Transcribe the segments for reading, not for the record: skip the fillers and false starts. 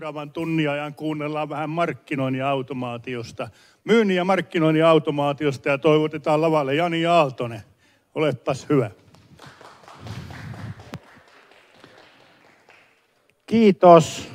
seuraavan tunnin ajan kuunnellaan vähän markkinoinnin automaatiosta, myynnin ja markkinoinnin automaatiosta ja toivotetaan lavalle Jani Aaltonen. Olepas hyvä. Kiitos.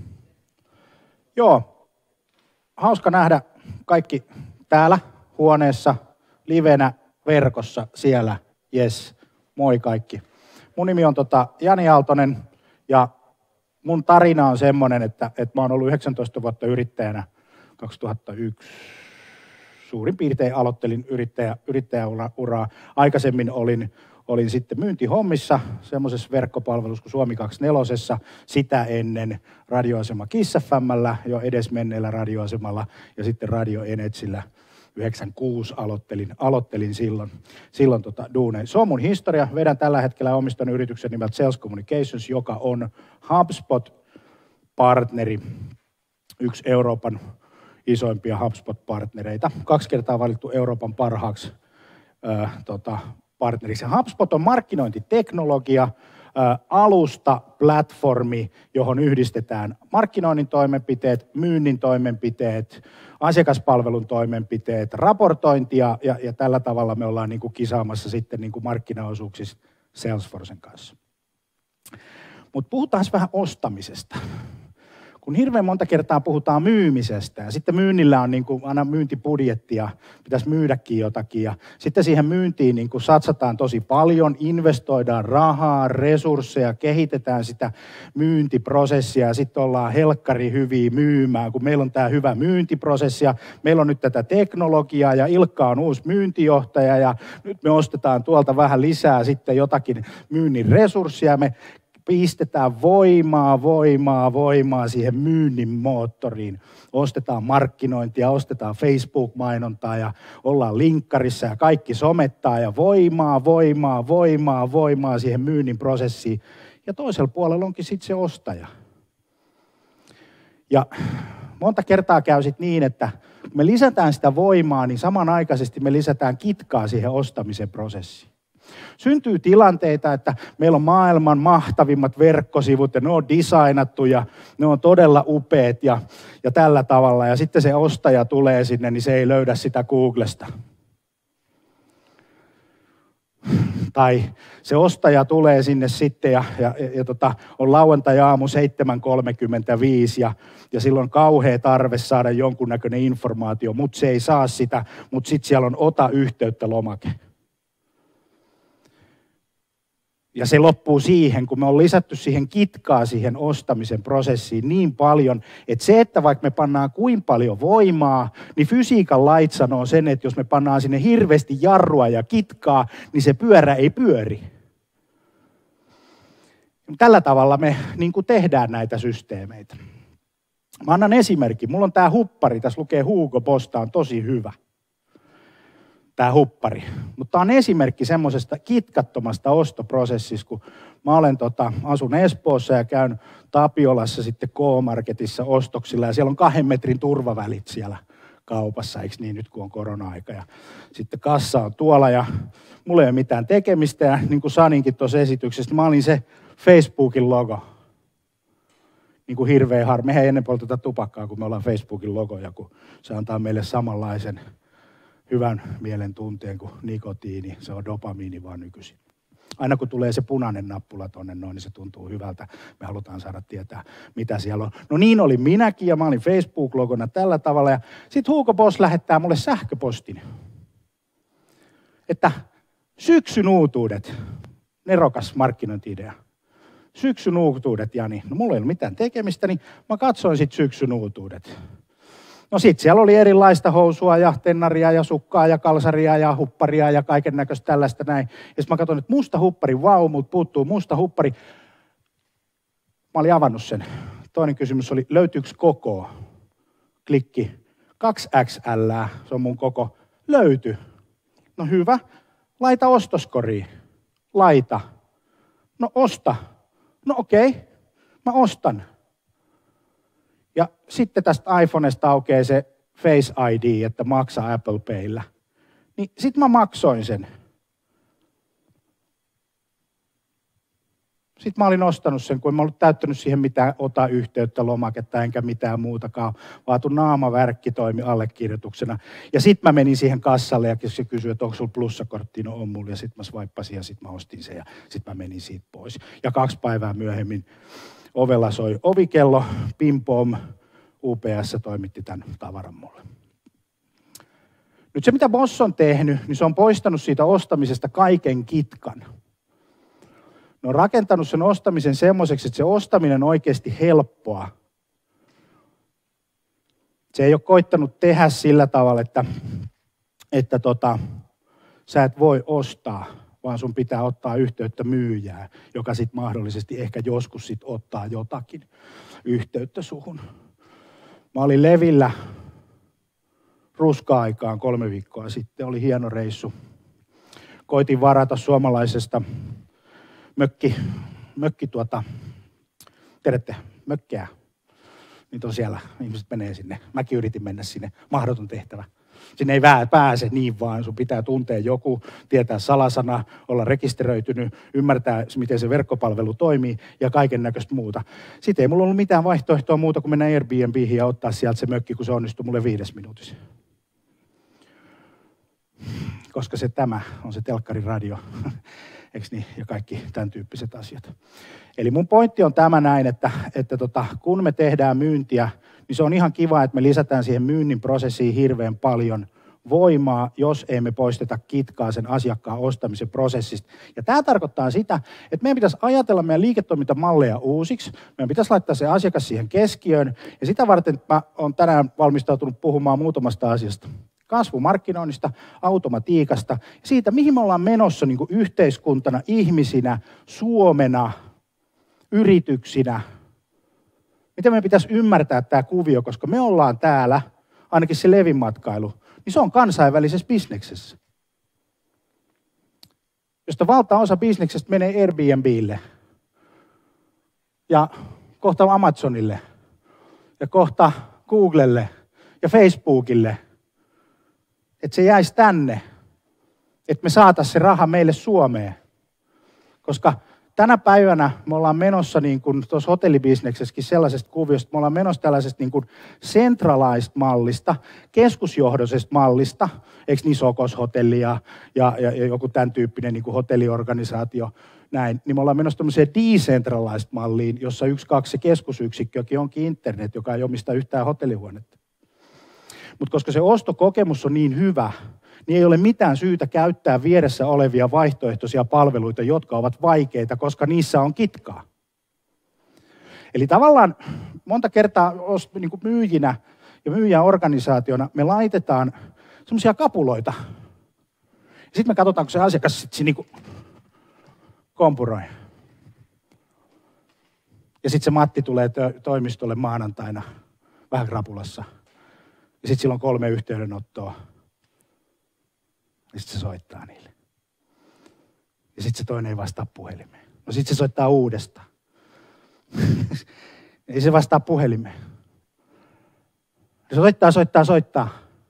Joo, hauska nähdä kaikki täällä huoneessa, livenä, verkossa, siellä. Jes, moi kaikki. Mun nimi on Jani Aaltonen ja mun tarina on semmoinen, että mä oon ollut 19 vuotta yrittäjänä 2001. Suurin piirtein aloittelin yrittäjäuraa. Aikaisemmin olin sitten myyntihommissa, semmoisessa verkkopalvelussa kuin Suomi 24, sitä ennen radioasema Kiss FM:llä, jo edesmenneellä radioasemalla ja sitten Radio Energyllä 96 aloittelin silloin duuneja. Se on mun historia. Vedän tällä hetkellä omistan yrityksen nimeltä Sales Communications, joka on HubSpot-partneri, yksi Euroopan isoimpia HubSpot-partnereita. 2 kertaa valittu Euroopan parhaaksi partneriksi. HubSpot on markkinointiteknologia, alusta, platformi, johon yhdistetään markkinoinnin toimenpiteet, myynnin toimenpiteet, asiakaspalvelun toimenpiteet, raportointia ja tällä tavalla me ollaan niin kuin kisaamassa sitten niin kuin markkinaosuuksissa Salesforcen kanssa. Mutta puhutaan vähän ostamisesta. Kun hirveän monta kertaa puhutaan myymisestä ja sitten myynnillä on niin kuin aina myyntibudjetti ja pitäisi myydäkin jotakin ja sitten siihen myyntiin niin kuin satsataan tosi paljon, investoidaan rahaa, resursseja, kehitetään sitä myyntiprosessia ja sitten ollaan helkkari hyviä myymään, kun meillä on tämä hyvä myyntiprosessi ja meillä on nyt tätä teknologiaa ja Ilkka on uusi myyntijohtaja ja nyt me ostetaan tuolta vähän lisää sitten jotakin myynnin resurssia, me pistetään voimaa siihen myynnin moottoriin. Ostetaan markkinointia, ostetaan Facebook-mainontaa ja ollaan linkkarissa ja kaikki somettaa ja voimaa siihen myynnin prosessiin. Ja toisella puolella onkin sitten se ostaja. Ja monta kertaa käy sitten niin, että kun me lisätään sitä voimaa, niin samanaikaisesti me lisätään kitkaa siihen ostamisen prosessiin. Syntyy tilanteita, että meillä on maailman mahtavimmat verkkosivut ja ne on designattu ja ne on todella upeat ja tällä tavalla. Ja sitten se ostaja tulee sinne, niin se ei löydä sitä Googlesta. Tai se ostaja tulee sinne sitten ja on lauantai-aamu 7.35 ja silloin on kauhea tarve saada jonkunnäköinen informaatio, mutta se ei saa sitä, mutta sitten siellä on ota yhteyttä -lomake. Ja se loppuu siihen, kun me on lisätty siihen kitkaa siihen ostamisen prosessiin niin paljon, että se, että vaikka me pannaan kuin paljon voimaa, niin fysiikan lait sanoo sen, että jos me pannaan sinne hirveästi jarrua ja kitkaa, niin se pyörä ei pyöri. Tällä tavalla me niin kuin tehdään näitä systeemeitä. Mä annan esimerkin. Mulla on tää huppari, tässä lukee Hugo Boss, tää on tosi hyvä. Tämä huppari. Mutta tämä on esimerkki semmoisesta kitkattomasta ostoprosessista, kun mä asun Espoossa ja käyn Tapiolassa sitten K-Marketissa ostoksilla ja siellä on 2 metrin turvavälit siellä kaupassa, eikö niin nyt kun on korona-aika. Ja sitten kassa on tuolla ja mulla ei ole mitään tekemistä ja niin kuin Saninkin tuossa esityksessä, mä olin se Facebookin logo. Niin kuin hirveä harmi. Mehän ei ennen polteta tupakkaa, kun me ollaan Facebookin logoja, kun se antaa meille samanlaisen hyvän mielen tunteen kuin nikotiini, se on dopamiini vaan nykyisin. Aina kun tulee se punainen nappula tonne noin, niin se tuntuu hyvältä. Me halutaan saada tietää, mitä siellä on. No niin oli minäkin ja mä olin Facebook-logona tällä tavalla. Ja sitten Hugo Boss lähettää mulle sähköpostin, että syksyn uutuudet, nerokas markkinointi-idea. Syksyn uutuudet, Jani. No mulla ei ollut mitään tekemistä, niin mä katsoin sitten syksyn uutuudet. No sit siellä oli erilaista housua ja tennaria ja sukkaa ja kalsaria ja hupparia ja kaiken näköistä tällaista näin. Ja sit mä katsoin, että musta huppari, vau, mut puuttuu musta huppari. Mä olin avannut sen. Toinen kysymys oli, löytyykö koko? Klikki. 2XL, se on mun koko. Löyty. No hyvä. Laita ostoskoriin. Laita. No osta. No okei. Mä ostan. Ja sitten tästä iPhonesta aukeaa se Face ID, että maksaa Apple Payllä. Niin sit mä maksoin sen. Sitten mä olin ostanut sen, kun en mä ollut täyttänyt siihen mitään ota yhteyttä lomaketta enkä mitään muutakaan. Vaatu naamavärkki toimi allekirjoituksena. Ja sitten mä menin siihen kassalle ja se kysyi, että onko sulla plussakortti? No on mulla. Ja sitten mä swipeasin ja sitten mä ostin sen ja sitten mä menin siitä pois. Ja 2 päivää myöhemmin ovella soi ovikello, pim pom, UPS toimitti tämän tavaran mulle. Nyt se, mitä Boss on tehnyt, niin se on poistanut siitä ostamisesta kaiken kitkan. Ne on rakentanut sen ostamisen semmoiseksi, että se ostaminen on oikeasti helppoa. Se ei ole koittanut tehdä sillä tavalla, että sä et voi ostaa, vaan sun pitää ottaa yhteyttä myyjään, joka sitten mahdollisesti ehkä joskus sit ottaa jotakin yhteyttä suhun. Mä olin Levillä ruska-aikaan 3 viikkoa sitten, oli hieno reissu. Koitin varata suomalaisesta tiedätte, mökkeä. Niitä on siellä, ihmiset menee sinne. Mäkin yritin mennä sinne, mahdoton tehtävä. Sinne ei pääse niin vaan, sun pitää tuntea joku, tietää salasana, olla rekisteröitynyt, ymmärtää, miten se verkkopalvelu toimii ja kaiken näköistä muuta. Sitten ei mulla ollut mitään vaihtoehtoa muuta kuin mennä Airbnbihin ja ottaa sieltä se mökki, kun se onnistui mulle 5 minuutissa. Koska tämä on se telkkarin radio, eikö niin, ja kaikki tämän tyyppiset asiat. Eli mun pointti on tämä näin, että kun me tehdään myyntiä, niin se on ihan kiva, että me lisätään siihen myynnin prosessiin hirveän paljon voimaa, jos ei me poisteta kitkaa sen asiakkaan ostamisen prosessista. Ja tämä tarkoittaa sitä, että meidän pitäisi ajatella meidän liiketoimintamalleja uusiksi, meidän pitäisi laittaa se asiakas siihen keskiöön, ja sitä varten mä olen tänään valmistautunut puhumaan muutamasta asiasta. Kasvumarkkinoinnista, automatiikasta ja siitä, mihin me ollaan menossa niin kuin yhteiskuntana, ihmisinä, Suomena, yrityksinä. Miten meidän pitäisi ymmärtää tämä kuvio, koska me ollaan täällä, ainakin se Levin matkailu, niin se on kansainvälisessä bisneksessä. Josta valtaosa bisneksestä menee Airbnbille ja kohta Amazonille ja kohta Googlelle ja Facebookille. Että se jäisi tänne, että me saataisiin se raha meille Suomeen. Koska tänä päivänä me ollaan menossa niin kuin tuossa hotellibisneksessäkin sellaisesta kuviosta, me ollaan menossa tällaisesta niin kuin centralized mallista, keskusjohdoisesta mallista, eikö niin Sokos-hotelli ja joku tämän tyyppinen niin kuin hotelliorganisaatio, näin, niin me ollaan menossa tämmöiseen decentralized malliin, jossa 1-2 se keskusyksikkökin onkin internet, joka ei omista yhtään hotellihuonetta. Mutta koska se ostokokemus on niin hyvä, niin ei ole mitään syytä käyttää vieressä olevia vaihtoehtoisia palveluita, jotka ovat vaikeita, koska niissä on kitkaa. Eli tavallaan monta kertaa niin kuin myyjinä ja myyjäorganisaationa me laitetaan semmoisia kapuloita. Sitten me katsotaan, kun se asiakas sitten niin kuin kompuroi. Ja sitten se Matti tulee toimistolle maanantaina vähän krapulassa. Ja sitten sillä on 3 yhteydenottoa. Ja sitten se soittaa niille. Ja sitten se toinen ei vastaa puhelimeen. No sitten se soittaa uudestaan. Ei se vastaa puhelimeen. Se soittaa.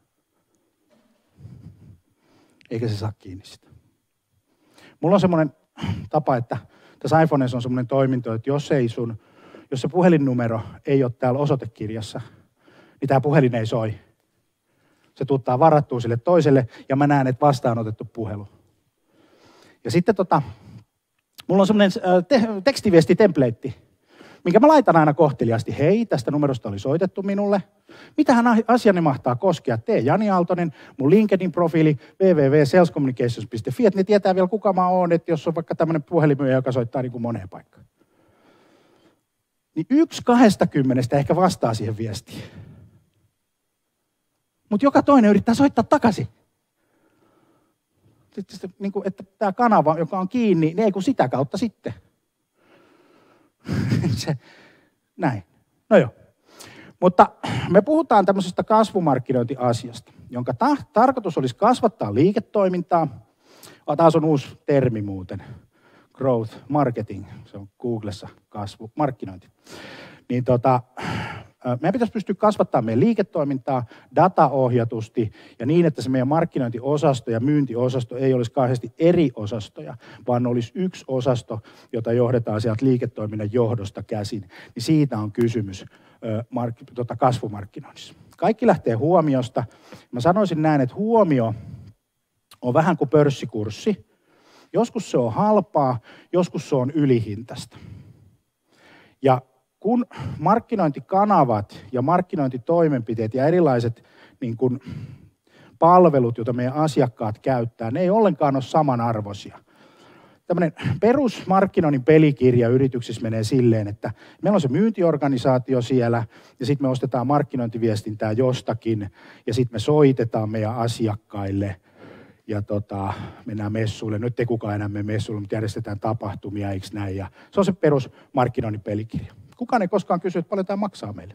Eikä se saa kiinni sitä. Mulla on semmoinen tapa, että tässä iPhoneissa on semmoinen toiminto, että jos se puhelinnumero ei ole täällä osoitekirjassa, niin tämä puhelin ei soi. Se tuuttaa varattua sille toiselle ja mä näen, että vastaanotettu puhelu. Ja sitten mulla on semmoinen tekstiviestitemplate, minkä mä laitan aina kohteliaasti. Hei, tästä numerosta oli soitettu minulle. Mitähän asiani mahtaa koskea? Tee Jani Aaltonen, mun LinkedIn-profiili www.salescommunications.fi, että ne tietää vielä kuka mä oon, että jos on vaikka tämmöinen puhelimyöjä, joka soittaa niin kuin moneen paikkaan. Niin 1/20 ehkä vastaa siihen viestiin. Mutta joka toinen yrittää soittaa takaisin. Sitten, niin kuin, että tämä kanava, joka on kiinni, niin ei kun sitä kautta sitten. Näin. No joo. Mutta me puhutaan tämmöisestä kasvumarkkinointiasiasta, jonka tarkoitus olisi kasvattaa liiketoimintaa. Taas on uusi termi muuten. Growth marketing. Se on Googlessa kasvumarkkinointi. Niin meidän pitäisi pystyä kasvattamaan meidän liiketoimintaa dataohjatusti ja niin, että se meidän markkinointiosasto ja myyntiosasto ei olisi kauheasti eri osastoja, vaan olisi yksi osasto, jota johdetaan sieltä liiketoiminnan johdosta käsin. Niin siitä on kysymys kasvumarkkinoinnissa. Kaikki lähtee huomiosta. Mä sanoisin näin, että huomio on vähän kuin pörssikurssi. Joskus se on halpaa, joskus se on ylihintaista. Ja kun markkinointikanavat ja markkinointitoimenpiteet ja erilaiset niin kuin palvelut, joita meidän asiakkaat käyttää, ne ei ollenkaan ole samanarvoisia. Tämmöinen perusmarkkinoinnin pelikirja yrityksissä menee silleen, että meillä on se myyntiorganisaatio siellä ja sitten me ostetaan markkinointiviestintää jostakin ja sitten me soitetaan meidän asiakkaille ja mennään messuille. Nyt ei kukaan enää mene messuille, mutta järjestetään tapahtumia, eikö näin? Ja se on se perusmarkkinoinnin pelikirja. Kukaan ei koskaan kysy, että paljon tämä maksaa meille.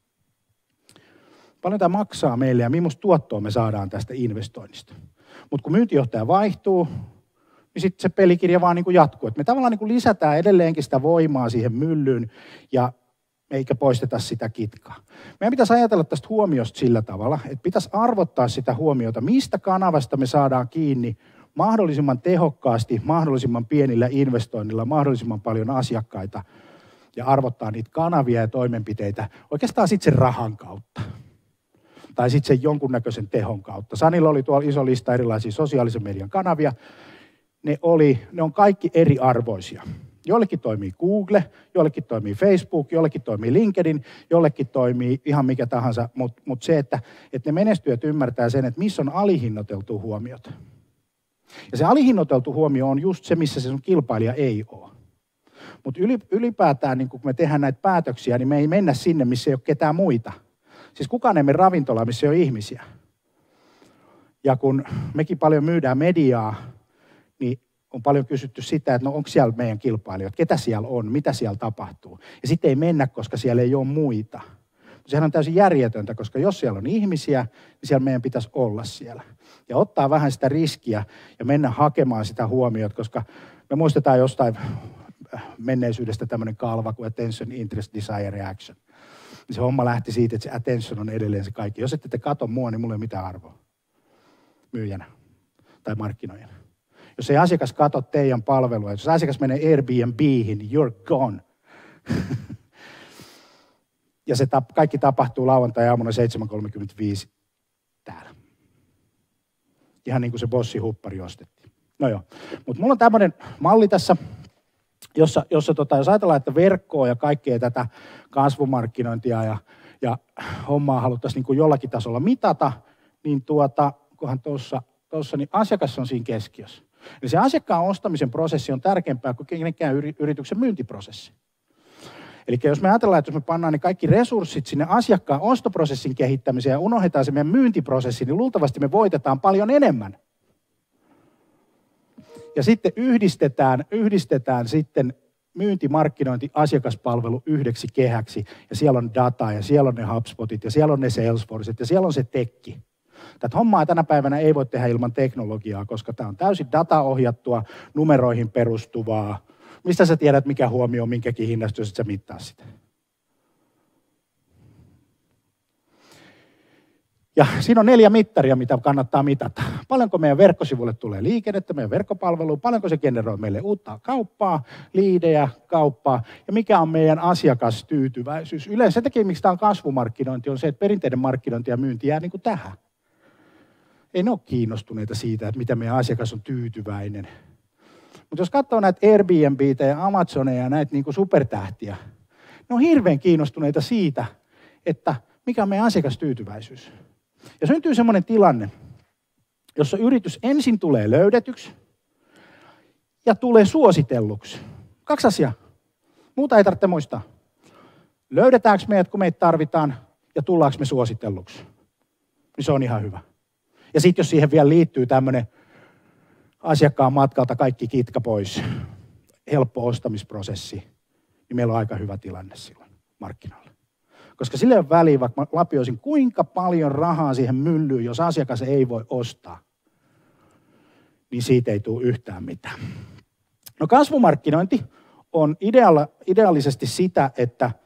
Paljon tämä maksaa meille ja millaista tuottoa me saadaan tästä investoinnista. Mutta kun myyntijohtaja vaihtuu, niin sitten se pelikirja vaan niin kuin jatkuu. Et me tavallaan niin kuin lisätään edelleenkin sitä voimaa siihen myllyyn ja eikä poisteta sitä kitkaa. Meidän pitäisi ajatella tästä huomiosta sillä tavalla, että pitäisi arvottaa sitä huomiota, mistä kanavasta me saadaan kiinni mahdollisimman tehokkaasti, mahdollisimman pienillä investoinnilla, mahdollisimman paljon asiakkaita ja arvottaa niitä kanavia ja toimenpiteitä oikeastaan sitten sen rahan kautta. Tai sitten sen jonkunnäköisen tehon kautta. Sanilla oli tuolla iso lista erilaisia sosiaalisen median kanavia. Ne on kaikki eriarvoisia. Jollekin toimii Google, jollekin toimii Facebook, jollekin toimii LinkedIn, jollekin toimii ihan mikä tahansa. Mutta se, että ne menestyjät ymmärtää sen, että missä on alihinnoiteltu huomiota. Ja se alihinnoiteltu huomio on just se, missä se sun kilpailija ei ole. Mutta ylipäätään, niin kun me tehdään näitä päätöksiä, niin me ei mennä sinne, missä ei ole ketään muita. Siis kukaan ei mene ravintolaan, missä ei ole ihmisiä. Ja kun mekin paljon myydään mediaa, niin on paljon kysytty sitä, että no onko siellä meidän kilpailijat, ketä siellä on, mitä siellä tapahtuu. Ja sitten ei mennä, koska siellä ei ole muita. Sehän on täysin järjetöntä, koska jos siellä on ihmisiä, niin siellä meidän pitäisi olla siellä. Ja ottaa vähän sitä riskiä ja mennä hakemaan sitä huomiota, koska me muistetaan jostain menneisyydestä tämmöinen kalva kuin attention, interest, desire, reaction. Se homma lähti siitä, että se attention on edelleen se kaikki. Jos ette te katso mua, niin mulla ei ole mitään arvoa myyjänä tai markkinoijana. Jos ei asiakas katso teidän palvelua, jos asiakas menee Airbnbihin, niin you're gone. Ja se kaikki tapahtuu lauantai-aamuna 7.35 täällä. Ihan niin kuin se bossihuppari ostettiin. No joo, mutta mulla on tämmöinen malli tässä, jossa jos ajatellaan, että verkkoa ja kaikkea tätä kasvumarkkinointia ja hommaa haluttaisiin niin kuin jollakin tasolla mitata, niin kunhan tuossa niin asiakas on siinä keskiössä. Eli se asiakkaan ostamisen prosessi on tärkeämpää kuin kenenkään yrityksen myyntiprosessi. Eli jos me ajatellaan, että jos me pannaan ne kaikki resurssit sinne asiakkaan ostoprosessin kehittämiseen ja unohdetaan se meidän myyntiprosessi, niin luultavasti me voitetaan paljon enemmän. Ja sitten yhdistetään sitten myynti, markkinointi, asiakaspalvelu yhdeksi kehäksi. Ja siellä on data ja siellä on ne HubSpotit ja siellä on ne Salesforcet ja siellä on se tekki. Tätä hommaa tänä päivänä ei voi tehdä ilman teknologiaa, koska tämä on täysin dataohjattua, numeroihin perustuvaa. Mistä sä tiedät, mikä huomio on minkäkin hinnasta, jos et sä mittaa sitä? Ja siinä on 4 mittaria, mitä kannattaa mitata. Paljonko meidän verkkosivuille tulee liikennettä, meidän verkkopalveluun, paljonko se generoi meille uutta kauppaa, liidejä, kauppaa, ja mikä on meidän asiakastyytyväisyys. Yleensä se tekee, miksi tämä on kasvumarkkinointi, on se, että perinteinen markkinointi ja myynti jää niin kuin tähän. Ei ne ole kiinnostuneita siitä, että mitä meidän asiakas on tyytyväinen. Mutta jos katsoo näitä Airbnbitä ja Amazoneja ja näitä niin kuin supertähtiä, ne on hirveän kiinnostuneita siitä, että mikä on meidän asiakastyytyväisyys. Ja syntyy semmoinen tilanne, jossa yritys ensin tulee löydetyksi ja tulee suositelluksi. 2 asiaa. Muuta ei tarvitse muistaa. Löydetäänkö meidät, kun meitä tarvitaan, ja tullaanko me suositelluksi? Niin se on ihan hyvä. Ja sitten jos siihen vielä liittyy tämmöinen asiakkaan matkalta kaikki kitka pois, helppo ostamisprosessi, niin meillä on aika hyvä tilanne silloin markkinoilla. Koska sille on väliä, vaikka mä lapioisin kuinka paljon rahaa siihen myllyyn, jos asiakas ei voi ostaa, niin siitä ei tule yhtään mitään. No kasvumarkkinointi on ideaalisesti sitä, että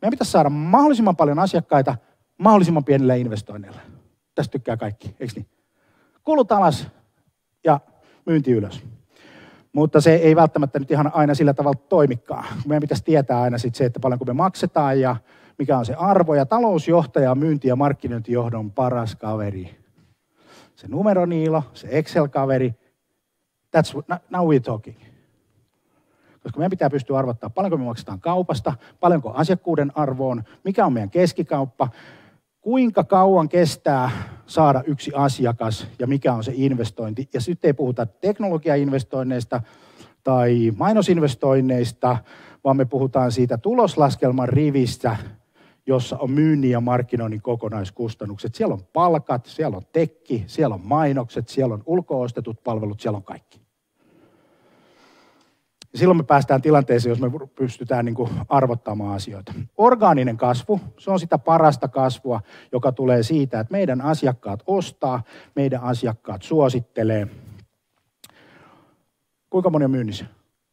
Meidän pitäisi saada mahdollisimman paljon asiakkaita mahdollisimman pienillä investoinneilla. Tästä tykkää kaikki, eikö niin? Kulut alas ja myynti ylös. Mutta se ei välttämättä nyt ihan aina sillä tavalla toimikaan. Meidän pitäisi tietää aina sit se, että paljonko me maksetaan ja mikä on se arvo. Ja talousjohtaja on myynti- ja markkinointijohdon paras kaveri. Se numeroniilo, se Excel-kaveri. Now we're talking. Koska meidän pitää pystyä arvottamaan, paljonko me maksetaan kaupasta, paljonko asiakkuuden arvoon, mikä on meidän keskikauppa, kuinka kauan kestää saada yksi asiakas ja mikä on se investointi. Ja sitten ei puhuta teknologiainvestoinneista tai mainosinvestoinneista, vaan me puhutaan siitä tuloslaskelman rivistä, jossa on myynnin ja markkinoinnin kokonaiskustannukset. Siellä on palkat, siellä on tekki, siellä on mainokset, siellä on ulko-ostetut palvelut, siellä on kaikki. Ja silloin me päästään tilanteeseen, jos me pystytään niin kuin arvottamaan asioita. Orgaaninen kasvu, se on sitä parasta kasvua, joka tulee siitä, että meidän asiakkaat ostaa, meidän asiakkaat suosittelee. Kuinka moni on myynnissä?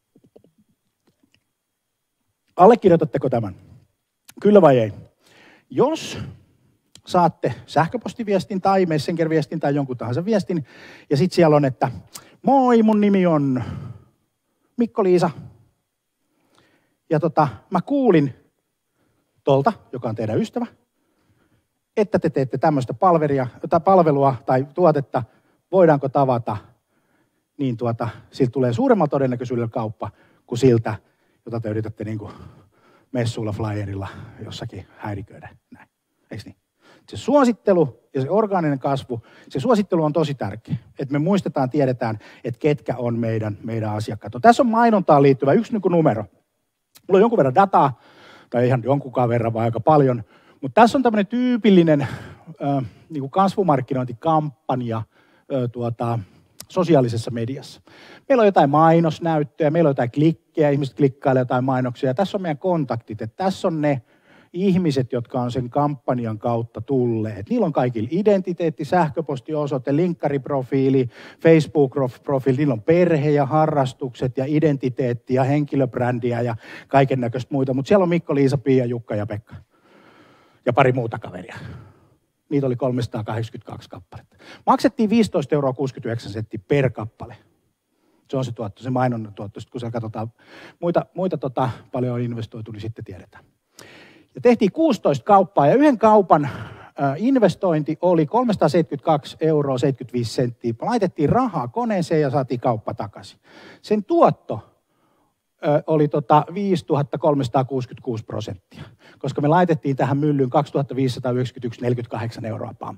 Allekirjoitatteko tämän? Kyllä vai ei? Jos saatte sähköpostiviestin tai messenger-viestin tai jonkun tahansa viestin, ja sitten siellä on, että moi, mun nimi on Mikko-Liisa. Ja mä kuulin tolta, joka on teidän ystävä, että te teette tämmöistä palvelua tai tuotetta, voidaanko tavata, niin siltä tulee suuremmalla todennäköisyydellä kauppa kuin siltä, jota te yritätte niin kuin messuilla, flyerilla jossakin häiriköidä. Näin. Eikö niin? Se suosittelu ja se orgaaninen kasvu, se suosittelu on tosi tärkeä. Että me muistetaan, tiedetään, että ketkä on meidän asiakkaat. Tässä on mainontaan liittyvä yksi numero. Mulla on jonkun verran dataa, tai ihan jonkunkaan verran, vaan aika paljon. Mutta tässä on tämmöinen tyypillinen niin kuin kasvumarkkinointikampanja sosiaalisessa mediassa. Meillä on jotain mainosnäyttöjä, meillä on jotain klikkejä, ihmiset klikkailevat jotain mainoksia. Tässä on meidän kontaktit, että tässä on ne ihmiset, jotka on sen kampanjan kautta tulleet. Niillä on kaikilla identiteetti, sähköpostiosoite, linkkariprofiili, Facebook-profiili, niillä on perhe ja harrastukset ja identiteetti ja henkilöbrändiä ja kaiken näköistä muita. Mutta siellä on Mikko, Liisa, Pia, Jukka ja Pekka ja pari muuta kaveria. Niitä oli 382 kappaletta. Maksettiin 15,69 € per kappale. Se on se tuotto, se mainonnan tuotto. Sitten kun siellä katsotaan muita paljon on investoitu, niin sitten tiedetään. Ja tehtiin 16 kauppaa ja yhden kaupan investointi oli 372,75 €. Laitettiin rahaa koneeseen ja saatiin kauppa takaisin. Sen tuotto oli 5,366%, koska me laitettiin tähän myllyyn 2,591,48 €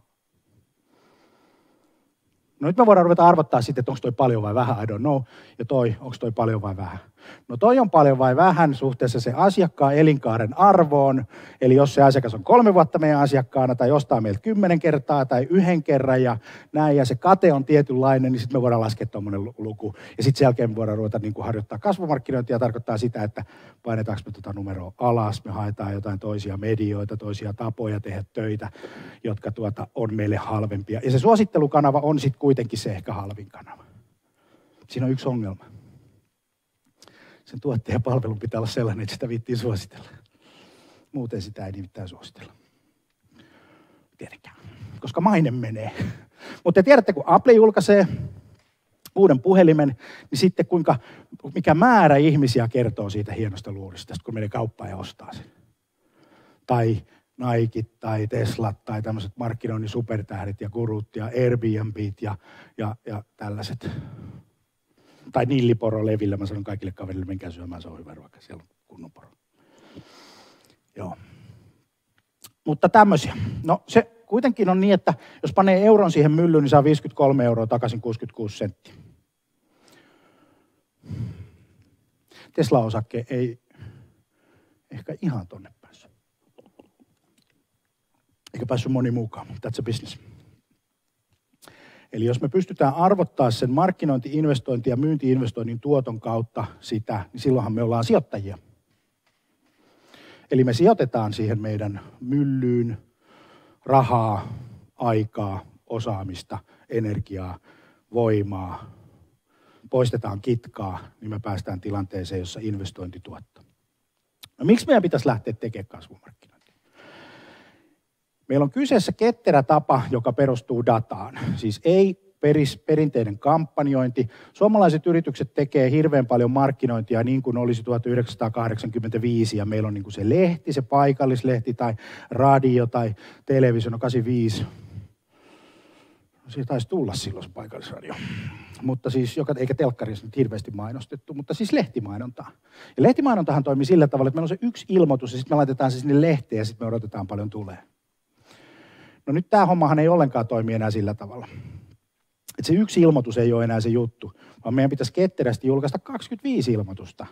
No nyt me voidaan ruveta arvottaa sitten, että onko toi paljon vai vähän, I don't know. Ja onko toi paljon vai vähän. No toi on paljon vai vähän suhteessa se asiakkaan elinkaaren arvoon. Eli jos se asiakas on 3 vuotta meidän asiakkaana tai ostaa meiltä 10 kertaa tai 1 kerran ja näin. Ja se kate on tietynlainen, niin sitten me voidaan laskea tuommoinen luku. Ja sitten sen jälkeen me voidaan ruveta niin kuin harjoittaa kasvumarkkinointia. Tarkoittaa sitä, että painetaanko me numeroa alas. Me haetaan jotain toisia medioita, toisia tapoja tehdä töitä, jotka on meille halvempia. Ja se suosittelukanava on sitten kuitenkin se ehkä halvin kanava. Siinä on yksi ongelma. Sen tuotteen ja palvelun pitää olla sellainen, että sitä viittiin suositella. Muuten sitä ei nimittäin suositella. Tietenkään, koska maine menee. Mutta te tiedätte, kun Apple julkaisee uuden puhelimen, niin sitten mikä määrä ihmisiä kertoo siitä hienosta luurista, kun menee kauppaan ja ostaa sen. Tai Nike tai Teslat tai tämmöiset markkinoinnin supertähdet ja gurut ja Airbnbit ja tällaiset. Tai nilliporo-levillä, mä sanon kaikille kaverille, menkää syömään, se on hyvä ruoka, siellä on kunnon poro. Joo. Mutta tämmöisiä. No se kuitenkin on niin, että jos panee euron siihen myllyyn, niin saa 53 € takaisin 66 senttiä. Tesla-osake ei ehkä ihan tonne päässyt. Eikä päässyt moni mukaan, that's a business. Eli jos me pystytään arvottaa sen markkinointi-, investointi- ja myynti-investoinnin tuoton kautta sitä, niin silloinhan me ollaan sijoittajia. Eli me sijoitetaan siihen meidän myllyyn rahaa, aikaa, osaamista, energiaa, voimaa, poistetaan kitkaa, niin me päästään tilanteeseen, jossa investointi tuottaa. No miksi meidän pitäisi lähteä tekemään kasvumarkkinointia? Meillä on kyseessä ketterä tapa, joka perustuu dataan. Siis ei perinteinen kampanjointi. Suomalaiset yritykset tekee hirveän paljon markkinointia niin kuin olisi 1985 ja meillä on niin kuin se lehti, se paikallislehti tai radio tai televisio, no 85. Siitä taisi tulla silloin se paikallisradio. Mutta siis, eikä telkkarissa nyt hirveästi mainostettu, mutta siis lehtimainontaa. Ja lehtimainontahan toimii sillä tavalla, että meillä on se yksi ilmoitus ja sitten me laitetaan se sinne lehteen ja sitten me odotetaan paljon tulee. No nyt tämä hommahan ei ollenkaan toimi enää sillä tavalla. Että se yksi ilmoitus ei ole enää se juttu, vaan meidän pitäisi ketterästi julkaista 25 ilmoitusta.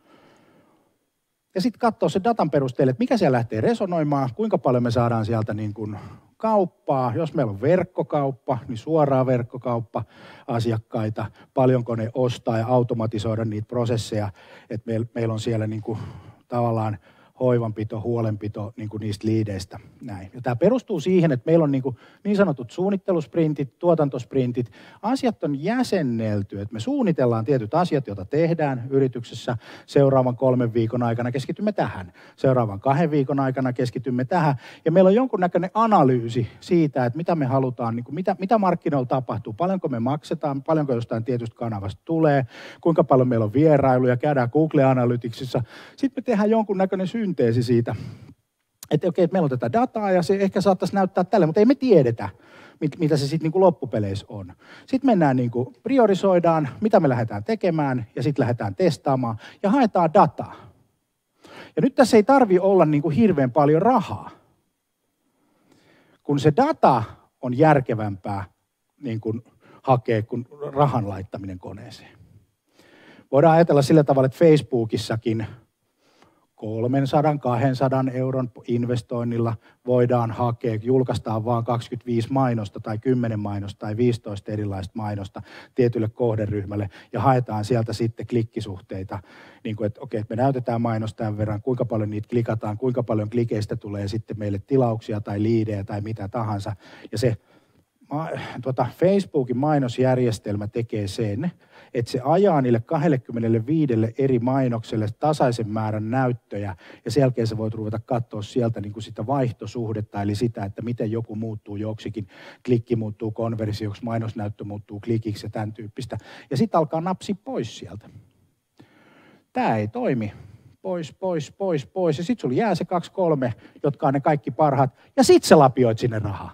Ja sitten katsoa se datan perusteella, että mikä siellä lähtee resonoimaan, kuinka paljon me saadaan sieltä niin kuin kauppaa. Jos meillä on verkkokauppa, niin suoraan verkkokauppa asiakkaita, paljonko ne ostaa ja automatisoida niitä prosesseja, että meillä on siellä niin kuin tavallaan hoivanpito, huolenpito niin kuin niistä liideistä. Näin. Ja tämä perustuu siihen, että meillä on niin sanotut suunnittelusprintit, tuotantosprintit. Asiat on jäsennelty, että me suunnitellaan tietyt asiat, joita tehdään yrityksessä. Seuraavan 3 viikon aikana keskitymme tähän. Seuraavan 2 viikon aikana keskitymme tähän. Ja meillä on jonkunnäköinen analyysi siitä, että mitä me halutaan, niin kuin mitä markkinoilla tapahtuu, paljonko me maksetaan, paljonko jostain tietystä kanavasta tulee, kuinka paljon meillä on vierailuja, käydään Google Analyticsissa. Sitten me tehdään jonkunnäköinen synteesi siitä, että okei, että meillä on tätä dataa ja se ehkä saattaisi näyttää tälle, mutta ei me tiedetä, mitä se sitten niinku loppupeleissä on. Sitten mennään niinku priorisoidaan, mitä me lähdetään tekemään ja sitten lähdetään testaamaan ja haetaan dataa. Ja nyt tässä ei tarvitse olla niinku hirveän paljon rahaa, kun se data on järkevämpää niin kuin hakea kuin rahan laittaminen koneeseen. Voidaan ajatella sillä tavalla, että Facebookissakin 300-200 euron investoinnilla voidaan hakea, julkaistaan vaan 25 mainosta tai 10 mainosta tai 15 erilaista mainosta tietylle kohderyhmälle ja haetaan sieltä sitten klikkisuhteita, niin kuin, että okei, että me näytetään mainosta tämän verran, kuinka paljon niitä klikataan, kuinka paljon klikeistä tulee sitten meille tilauksia tai liidejä tai mitä tahansa. Ja se Facebookin mainosjärjestelmä tekee sen, että se ajaa niille 25 eri mainokselle tasaisen määrän näyttöjä ja sen jälkeen sä voit ruveta katsoa sieltä niin kuin sitä vaihtosuhdetta, eli sitä, että miten joku muuttuu joksikin, klikki muuttuu konversioksi, mainosnäyttö muuttuu klikiksi ja tämän tyyppistä. Ja sitten alkaa napsia pois sieltä. Tämä ei toimi. Pois. Ja sitten sulla jää se 2-3, jotka on ne kaikki parhaat, ja sitten sä lapioit sinne rahaa.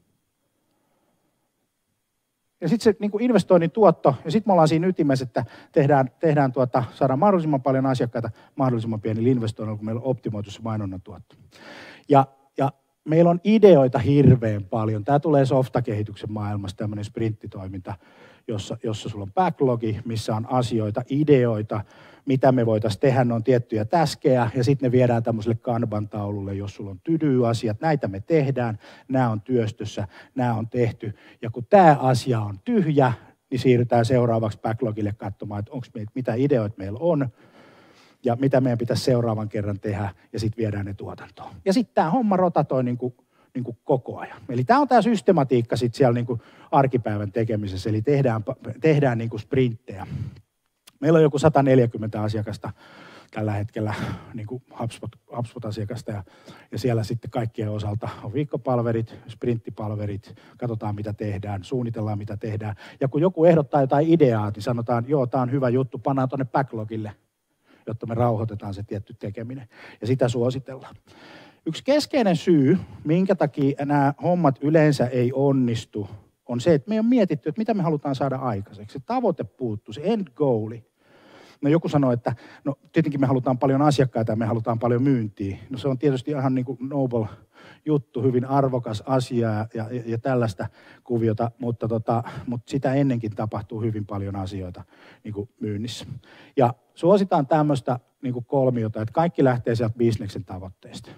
Ja sitten se niin kuin investoinnin tuotto, ja sitten me ollaan siinä ytimessä, että saadaan mahdollisimman paljon asiakkaita mahdollisimman pienillä investoinnilla, kun meillä on optimoitu se mainonnan tuotto. Ja meillä on ideoita hirveän paljon. Tämä tulee softakehityksen maailmasta, tämmöinen sprinttitoiminta, jossa sulla on backlogi, missä on asioita, ideoita, mitä me voitaisiin tehdä, ne on tiettyjä täskejä, ja sitten ne viedään tämmöiselle Kanban-taululle, jos sulla on to-do-asiat, näitä me tehdään, nämä on työstössä, nämä on tehty, ja kun tämä asia on tyhjä, niin siirrytään seuraavaksi backlogille katsomaan, että mitä ideoita meillä on, ja mitä meidän pitäisi seuraavan kerran tehdä, ja sitten viedään ne tuotantoon. Ja sitten tämä homma rotatoi niin kuin koko ajan. Eli tämä on tämä systematiikka sitten siellä niin kuin arkipäivän tekemisessä, eli tehdään niin kuin sprinttejä. Meillä on joku 140 asiakasta tällä hetkellä, niin kuin HubSpot-asiakasta, ja siellä sitten kaikkien osalta on viikkopalverit, sprinttipalverit, katsotaan mitä tehdään, suunnitellaan mitä tehdään. Ja kun joku ehdottaa jotain ideaa, niin sanotaan, joo, tämä on hyvä juttu, pannaan tuonne backlogille, jotta me rauhoitetaan se tietty tekeminen, ja sitä suositellaan. Yksi keskeinen syy, minkä takia nämä hommat yleensä ei onnistu, on se, että me ei ole mietitty, että mitä me halutaan saada aikaiseksi. Se tavoite puuttuu, se end goali. No joku sanoo, että no tietenkin me halutaan paljon asiakkaita ja me halutaan paljon myyntiä. No se on tietysti ihan niin kuin noble juttu, hyvin arvokas asia ja tällaista kuviota, mutta sitä ennenkin tapahtuu hyvin paljon asioita niin kuin myynnissä. Ja suositaan tämmöistä niin kuin kolmiota, että kaikki lähtee sieltä bisneksen tavoitteesta.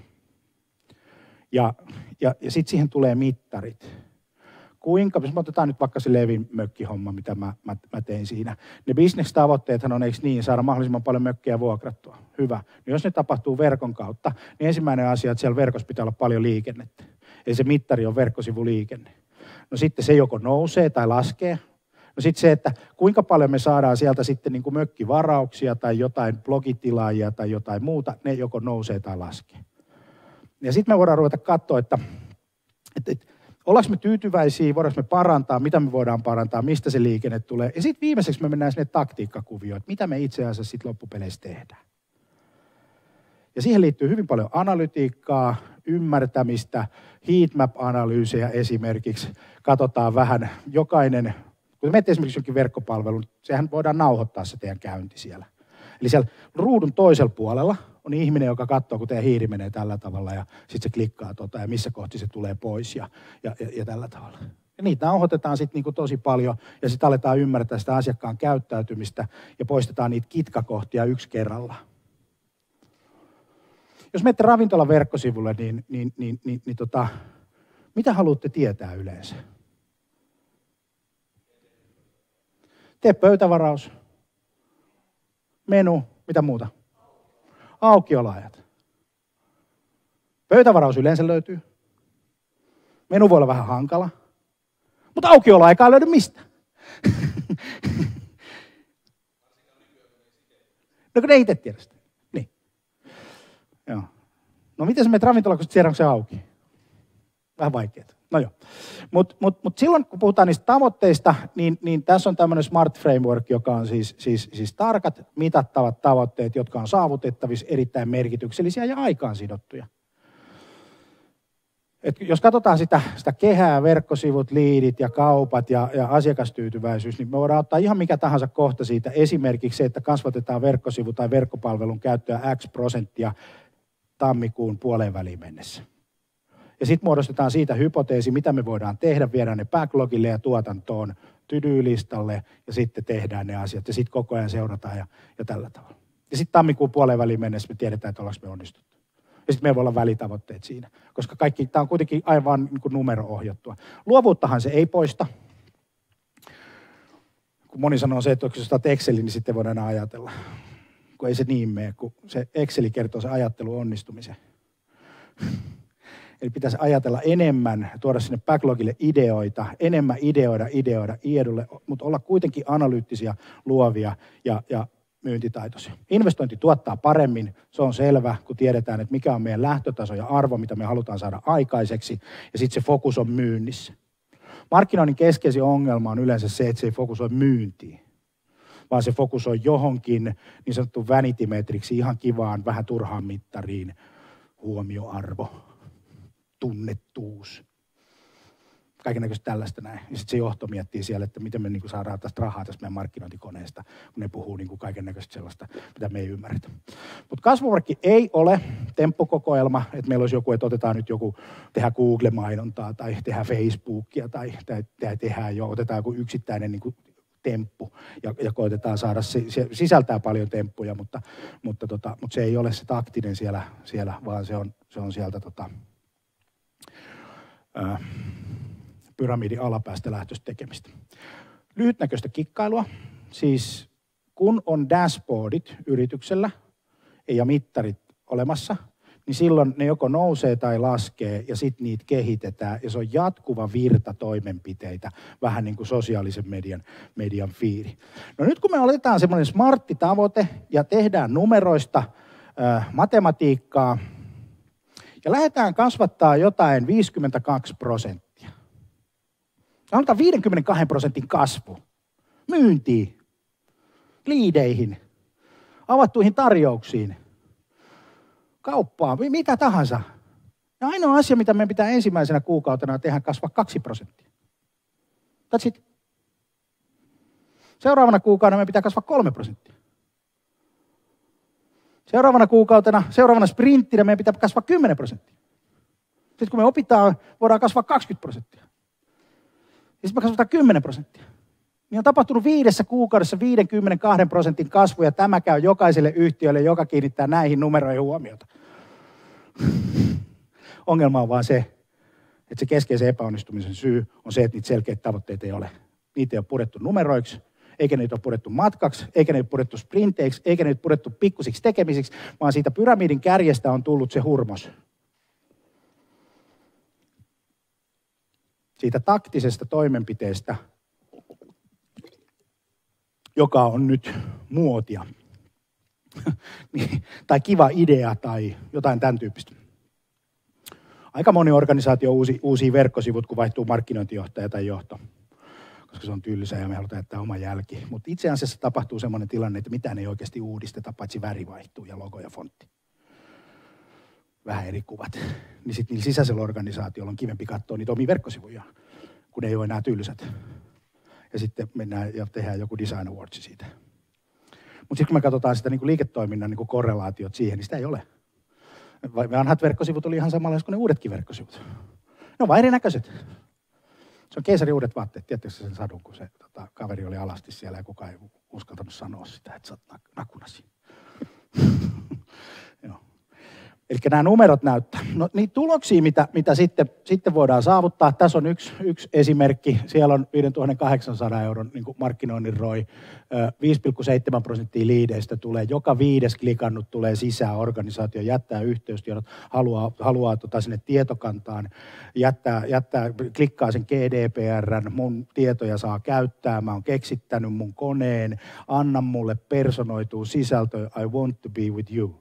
Ja sitten siihen tulee mittarit. Jos me otetaan nyt vaikka se Levin mökkihomma, mitä mä tein siinä. Ne bisnestavoitteethan on, eikö niin, saada mahdollisimman paljon mökkejä vuokrattua. Hyvä. No jos ne tapahtuu verkon kautta, niin ensimmäinen asia, että siellä verkossa pitää olla paljon liikennettä. Eli se mittari on verkkosivuliikenne. No sitten se joko nousee tai laskee. No sitten se, että kuinka paljon me saadaan sieltä sitten niin kuin mökkivarauksia tai jotain blogitilaajia tai jotain muuta, ne joko nousee tai laskee. Ja sitten me voidaan ruveta katsoa, että ollaanko me tyytyväisiä, voidaanko me parantaa, mitä me voidaan parantaa, mistä se liikenne tulee. Ja sitten viimeiseksi me mennään sinne taktiikkakuvioon, että mitä me itse asiassa sitten loppupeleissä tehdään. Ja siihen liittyy hyvin paljon analytiikkaa, ymmärtämistä, heatmap-analyysejä esimerkiksi. Katsotaan vähän jokainen, kun menette esimerkiksi jonkin verkkopalvelun, sehän voidaan nauhoittaa se teidän käynti siellä. Eli siellä ruudun toisella puolella on ihminen, joka katsoo, kun teidän hiiri menee tällä tavalla ja sitten se klikkaa ja missä kohti se tulee pois ja tällä tavalla. Ja niitä nauhoitetaan sitten niinku tosi paljon ja sitten aletaan ymmärtää sitä asiakkaan käyttäytymistä ja poistetaan niitä kitkakohtia yksi kerralla. Jos menette ravintolan verkkosivulle, mitä haluatte tietää yleensä? Tee pöytävaraus, menu, mitä muuta? Aukioloajat. Pöytävaraus yleensä löytyy. Menu voi olla vähän hankala, mutta aukioloaikaa ei löydy mistä. No kun ne itse tiedä sitä. Niin. Joo. No miten sä menet ravintolaan, kun tiedät, onko se auki? Vähän vaikeaa. No joo. Mutta silloin, kun puhutaan niistä tavoitteista, niin tässä on tämmöinen SMART framework, joka on siis tarkat, mitattavat tavoitteet, jotka on saavutettavissa, erittäin merkityksellisiä ja aikaan sidottuja. Et jos katsotaan sitä kehää, verkkosivut, liidit ja kaupat ja asiakastyytyväisyys, niin me voidaan ottaa ihan mikä tahansa kohta siitä. Esimerkiksi se, että kasvatetaan verkkosivu- tai verkkopalvelun käyttöä X% tammikuun puoleen väliin mennessä. Ja sitten muodostetaan siitä hypoteesi, mitä me voidaan tehdä, viedään ne backlogille ja tuotantoon, to-do-listalle ja sitten tehdään ne asiat. Ja sitten koko ajan seurataan ja tällä tavalla. Ja sitten tammikuun puoleen väliin mennessä me tiedetään, että ollaanko me onnistuttu. Ja sitten meillä voi olla välitavoitteet siinä, koska kaikki, tämä on kuitenkin aivan niin kuin numero-ohjattua. Luovuuttahan se ei poista. Kun moni sanoo se, että jos saat Excelin, niin sitten voidaan ajatella. Kun ei se niin mene, kun se Exceli kertoo se ajattelun onnistumisen. Eli pitäisi ajatella enemmän, tuoda sinne backlogille ideoita, enemmän ideoida, mutta olla kuitenkin analyyttisia, luovia ja myyntitaitoisia. Investointi tuottaa paremmin, se on selvä, kun tiedetään, että mikä on meidän lähtötaso ja arvo, mitä me halutaan saada aikaiseksi, ja sitten se fokus on myynnissä. Markkinoinnin keskeisin ongelma on yleensä se, että se ei fokusoi myyntiin, vaan se fokusoi johonkin niin sanottuun vanity-metriksi, ihan kivaan, vähän turhaan mittariin, huomioarvo, tunnettuus. Kaikennäköistä tällaista näin. Ja sitten se johto miettii siellä, että miten me niinku saadaan tästä rahaa tästä meidän markkinointikoneesta, kun ne puhuu niinku kaikennäköistä sellaista, mitä me ei ymmärretä. Mutta kasvumarkki ei ole temppukokoelma, että meillä olisi joku, että otetaan nyt joku, tehdään Google-mainontaa tai tehdään Facebookia tai tehdään otetaan joku yksittäinen niinku temppu ja koitetaan saada, se sisältää paljon temppuja, mutta se ei ole se taktinen siellä vaan se on sieltä pyramidin alapäästä lähtöistä tekemistä. Lyhytnäköistä kikkailua, siis kun on dashboardit yrityksellä ja mittarit olemassa, niin silloin ne joko nousee tai laskee ja sitten niitä kehitetään ja se on jatkuva virta toimenpiteitä, vähän niin kuin sosiaalisen median fiiri. No nyt kun me otetaan semmoinen smartti tavoite ja tehdään numeroista matematiikkaa ja lähdetään kasvattaa jotain 52%. Halutaan 52% kasvu myyntiin, liideihin, avattuihin tarjouksiin, kauppaan, mitä tahansa. Ja ainoa asia, mitä meidän pitää ensimmäisenä kuukautena tehdä, kasvaa 2%. That's it. Seuraavana kuukautena meidän pitää kasvaa 3%. Seuraavana sprinttinä meidän pitää kasvaa 10%. Sitten kun me opitaan, voidaan kasvaa 20%. Ja sitten me kasvataan 10%. Niin on tapahtunut 5 kuukaudessa 52% kasvu, ja tämä käy jokaiselle yhtiölle, joka kiinnittää näihin numeroihin huomiota. Ongelma on vaan se, että se keskeisen epäonnistumisen syy on se, että niitä selkeitä tavoitteita ei ole. Niitä ei ole purettu numeroiksi, eikä niitä ole purettu matkaksi, eikä niitä ole purettu sprinteiksi, eikä niitä ole purettu pikkusiksi tekemisiksi, vaan siitä pyramidin kärjestä on tullut se hurmos. Siitä taktisesta toimenpiteestä joka on nyt muotia. Tai kiva idea tai jotain tämän tyyppistä. Aika moni organisaatio uusia verkkosivut, kun vaihtuu markkinointijohtaja tai johto. Koska se on tylsä ja me halutaan jättää oma jälki. Mutta itse asiassa tapahtuu semmoinen tilanne, että mitään ei oikeasti uudisteta, paitsi väri vaihtuu ja logo ja fontti. Vähän eri kuvat. Niin sitten niillä sisäisellä organisaatiolla on kivempi katsoa niitä omia verkkosivuja, kun ei ole enää tylsät. Ja sitten mennään ja tehdään joku design awardsi siitä. Mutta sitten kun me katsotaan sitä niin kuin liiketoiminnan niin kuin korrelaatiot siihen, niin sitä ei ole. Vanhat verkkosivut oli ihan samanlaiset kuin ne uudetkin verkkosivut. Ne on vaan erinäköiset. Se on keisarin uudet vaatteet. Tiedättekö sen sadun, kun se kaveri oli alasti siellä ja kukaan ei uskaltanut sanoa sitä, että sä oot nakunasi. Eli nämä numerot näyttää. No niin tuloksia, mitä sitten voidaan saavuttaa. Tässä on yksi esimerkki. Siellä on 5 800 € niin kuin markkinoinnin ROI. 5,7% liideistä tulee. Joka 5. klikannut tulee sisään. Organisaatio jättää yhteystiedot, haluaa sinne tietokantaan, klikkaa sen GDPR:n. Mun tietoja saa käyttää. Mä oon keksittänyt mun koneen. Anna mulle personoituu sisältö. I want to be with you.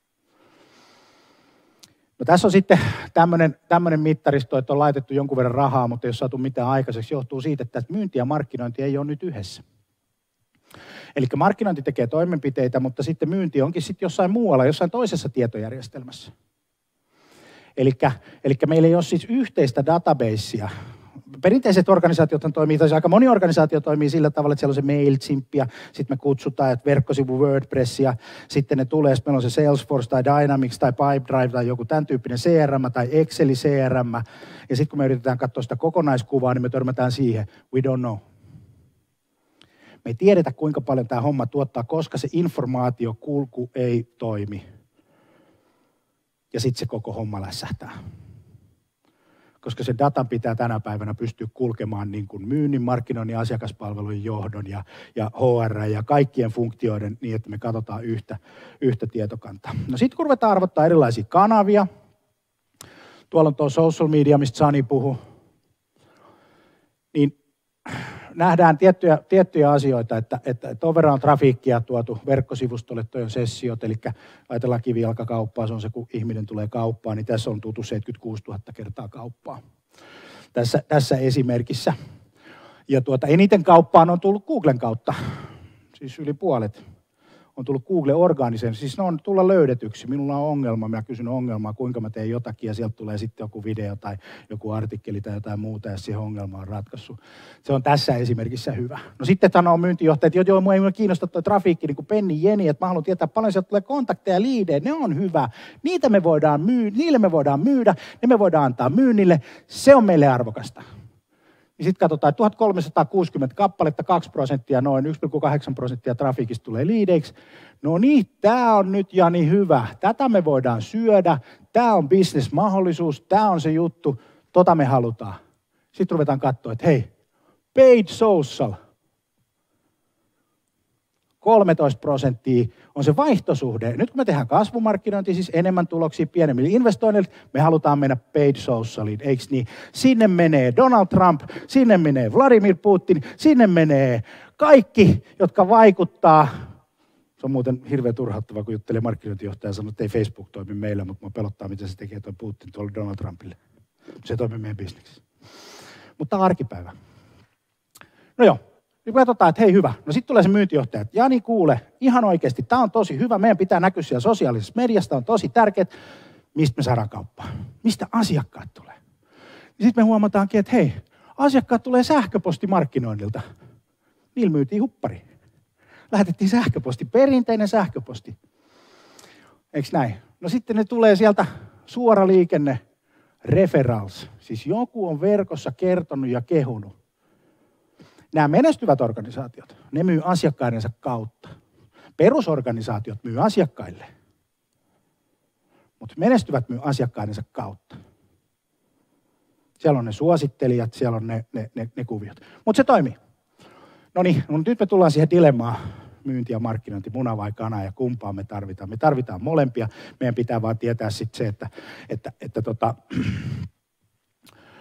No tässä on sitten tämmöinen mittaristo, että on laitettu jonkun verran rahaa, mutta ei ole saatu mitään aikaiseksi. Johtuu siitä, että myynti ja markkinointi ei ole nyt yhdessä. Eli markkinointi tekee toimenpiteitä, mutta sitten myynti onkin sitten jossain muualla, jossain toisessa tietojärjestelmässä. Eli meillä ei ole siis yhteistä databasea. Perinteiset organisaatiothan toimii, tai aika moni organisaatio toimii sillä tavalla, että siellä on se MailChimp ja sitten me kutsutaan, että verkkosivu WordPress ja sitten ne tulee, sitten meillä on se Salesforce tai Dynamics tai Pipedrive tai joku tämän tyyppinen CRM tai Excel CRM. Ja sitten kun me yritetään katsoa sitä kokonaiskuvaa, niin me törmätään siihen, we don't know. Me ei tiedetä, kuinka paljon tämä homma tuottaa, koska se informaatiokulku ei toimi. Ja sitten se koko homma lässähtää. Koska se datan pitää tänä päivänä pystyä kulkemaan niin kuin myynnin, markkinoinnin, asiakaspalvelun, johdon ja HR ja kaikkien funktioiden niin, että me katsotaan yhtä tietokantaa. No sitten kun ruvetaan arvottaa erilaisia kanavia, tuolla on tuo social media, mistä Sani puhui, niin nähdään tiettyjä asioita, että on verran trafiikkia tuotu verkkosivustolle, toi on sessiot, eli ajatellaan kivijalkakauppaa, se on se, kun ihminen tulee kauppaan, niin tässä on tultu 76 000 kertaa kauppaa tässä esimerkissä. Ja eniten kauppaan on tullut Googlen kautta, siis yli puolet on tullut Google orgaanisen, siis ne on tulla löydetyksi. Minulla on ongelma, mä kysyn ongelmaa, kuinka mä teen jotakin ja sieltä tulee sitten joku video tai joku artikkeli tai jotain muuta ja siihen ongelma on ratkaissut. Se on tässä esimerkissä hyvä. No sitten sanoo myyntijohtajat, että joo, mua ei kiinnosta tuo trafiikki niin kuin penni jeni, että mä haluan tietää paljon sieltä tulee kontakteja, liidejä, ne on hyvä. Niitä me voidaan niille me voidaan myydä, ne me voidaan antaa myynnille, se on meille arvokasta. Niin sitten katsotaan, että 1360 kappaletta, 2%, noin 1,8% trafiikista tulee liideiksi. No niin, tämä on nyt Jani hyvä. Tätä me voidaan syödä. Tämä on business-mahdollisuus. Tämä on se juttu. Tota me halutaan. Sitten ruvetaan katsoa, että hei, paid social. 13% on se vaihtosuhde. Nyt kun me tehdään kasvumarkkinointia, siis enemmän tuloksia pienemmillä investoinneilla, me halutaan mennä paid socialiin, eikö niin? Sinne menee Donald Trump, sinne menee Vladimir Putin, sinne menee kaikki, jotka vaikuttaa. Se on muuten hirveän turhauttavaa, kun juttelee markkinointijohtaja ja sanoo, että ei Facebook toimi meillä, mutta minua pelottaa, mitä se tekee tuo Putin tuolla Donald Trumpille. Se toimii meidän bisneksessä. Mutta tämä on arkipäivä. No joo. Nyt katsotaan, että hei hyvä. No sitten tulee se myyntijohtaja, että Jani kuule, ihan oikeasti, tämä on tosi hyvä. Meidän pitää näkyä siellä sosiaalisessa mediassa, on tosi tärkeää. Mistä me saadaan kauppaa? Mistä asiakkaat tulee? Sitten me huomataankin, että hei, asiakkaat tulee sähköpostimarkkinoinnilta. Niillä myytiin huppari. Lähetettiin sähköposti, perinteinen sähköposti. Eikö näin? No sitten ne tulee sieltä suora liikenne, referrals. Siis joku on verkossa kertonut ja kehunut. Nämä menestyvät organisaatiot, ne myy asiakkaidensa kautta. Perusorganisaatiot myy asiakkaille, mutta menestyvät myy asiakkaidensa kautta. Siellä on ne suosittelijat, siellä on ne kuviot. Mutta se toimii. No niin, nyt me tullaan siihen dilemmaan, myynti ja markkinointi, muna vai kana ja kumpaa me tarvitaan. Me tarvitaan molempia. Meidän pitää vaan tietää sitten se, että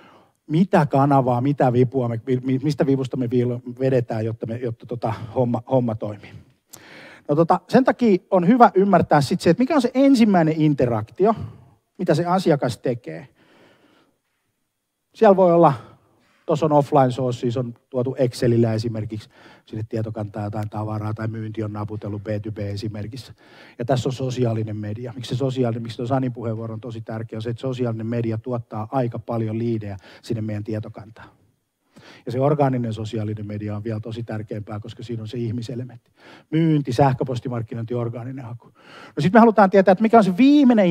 mitä kanavaa, mitä vipua, mistä vivusta me vedetään, jotta homma toimii. No sen takia on hyvä ymmärtää sitten se, että mikä on se ensimmäinen interaktio, mitä se asiakas tekee. Siellä voi olla, tuossa on offline source, siis on tuotu Excelillä esimerkiksi sinne tietokantaa jotain tavaraa tai myynti on naputellut B2B esimerkissä. Ja tässä on sosiaalinen media. Miksi tuo Sanin puheenvuoro on tosi tärkeä, on se, että sosiaalinen media tuottaa aika paljon liidejä sinne meidän tietokantaan. Ja se orgaaninen sosiaalinen media on vielä tosi tärkeämpää, koska siinä on se ihmiselementti. Myynti, sähköpostimarkkinointi, orgaaninen haku. No sitten me halutaan tietää, että mikä on se viimeinen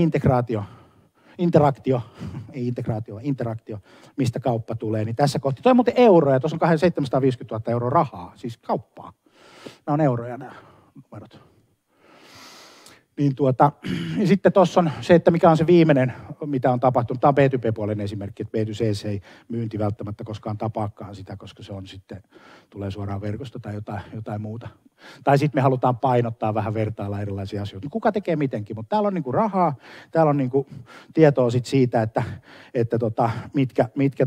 interaktio, mistä kauppa tulee. Niin tässä kohti, toi on muuten euroja, tuossa on 750 000 euroa rahaa, siis kauppaa. Nämä on euroja nämä numerot. Niin ja sitten tuossa on se, että mikä on se viimeinen, mitä on tapahtunut. Tämä on B2B-puolen esimerkki, että B2C ei myynti välttämättä koskaan tapaakaan sitä, koska se on sitten, tulee suoraan verkosta tai jotain muuta. Tai sitten me halutaan painottaa vähän vertailla erilaisia asioita. Kuka tekee mitenkin, mutta täällä on niinku rahaa, täällä on niinku tietoa sit siitä, että mitkä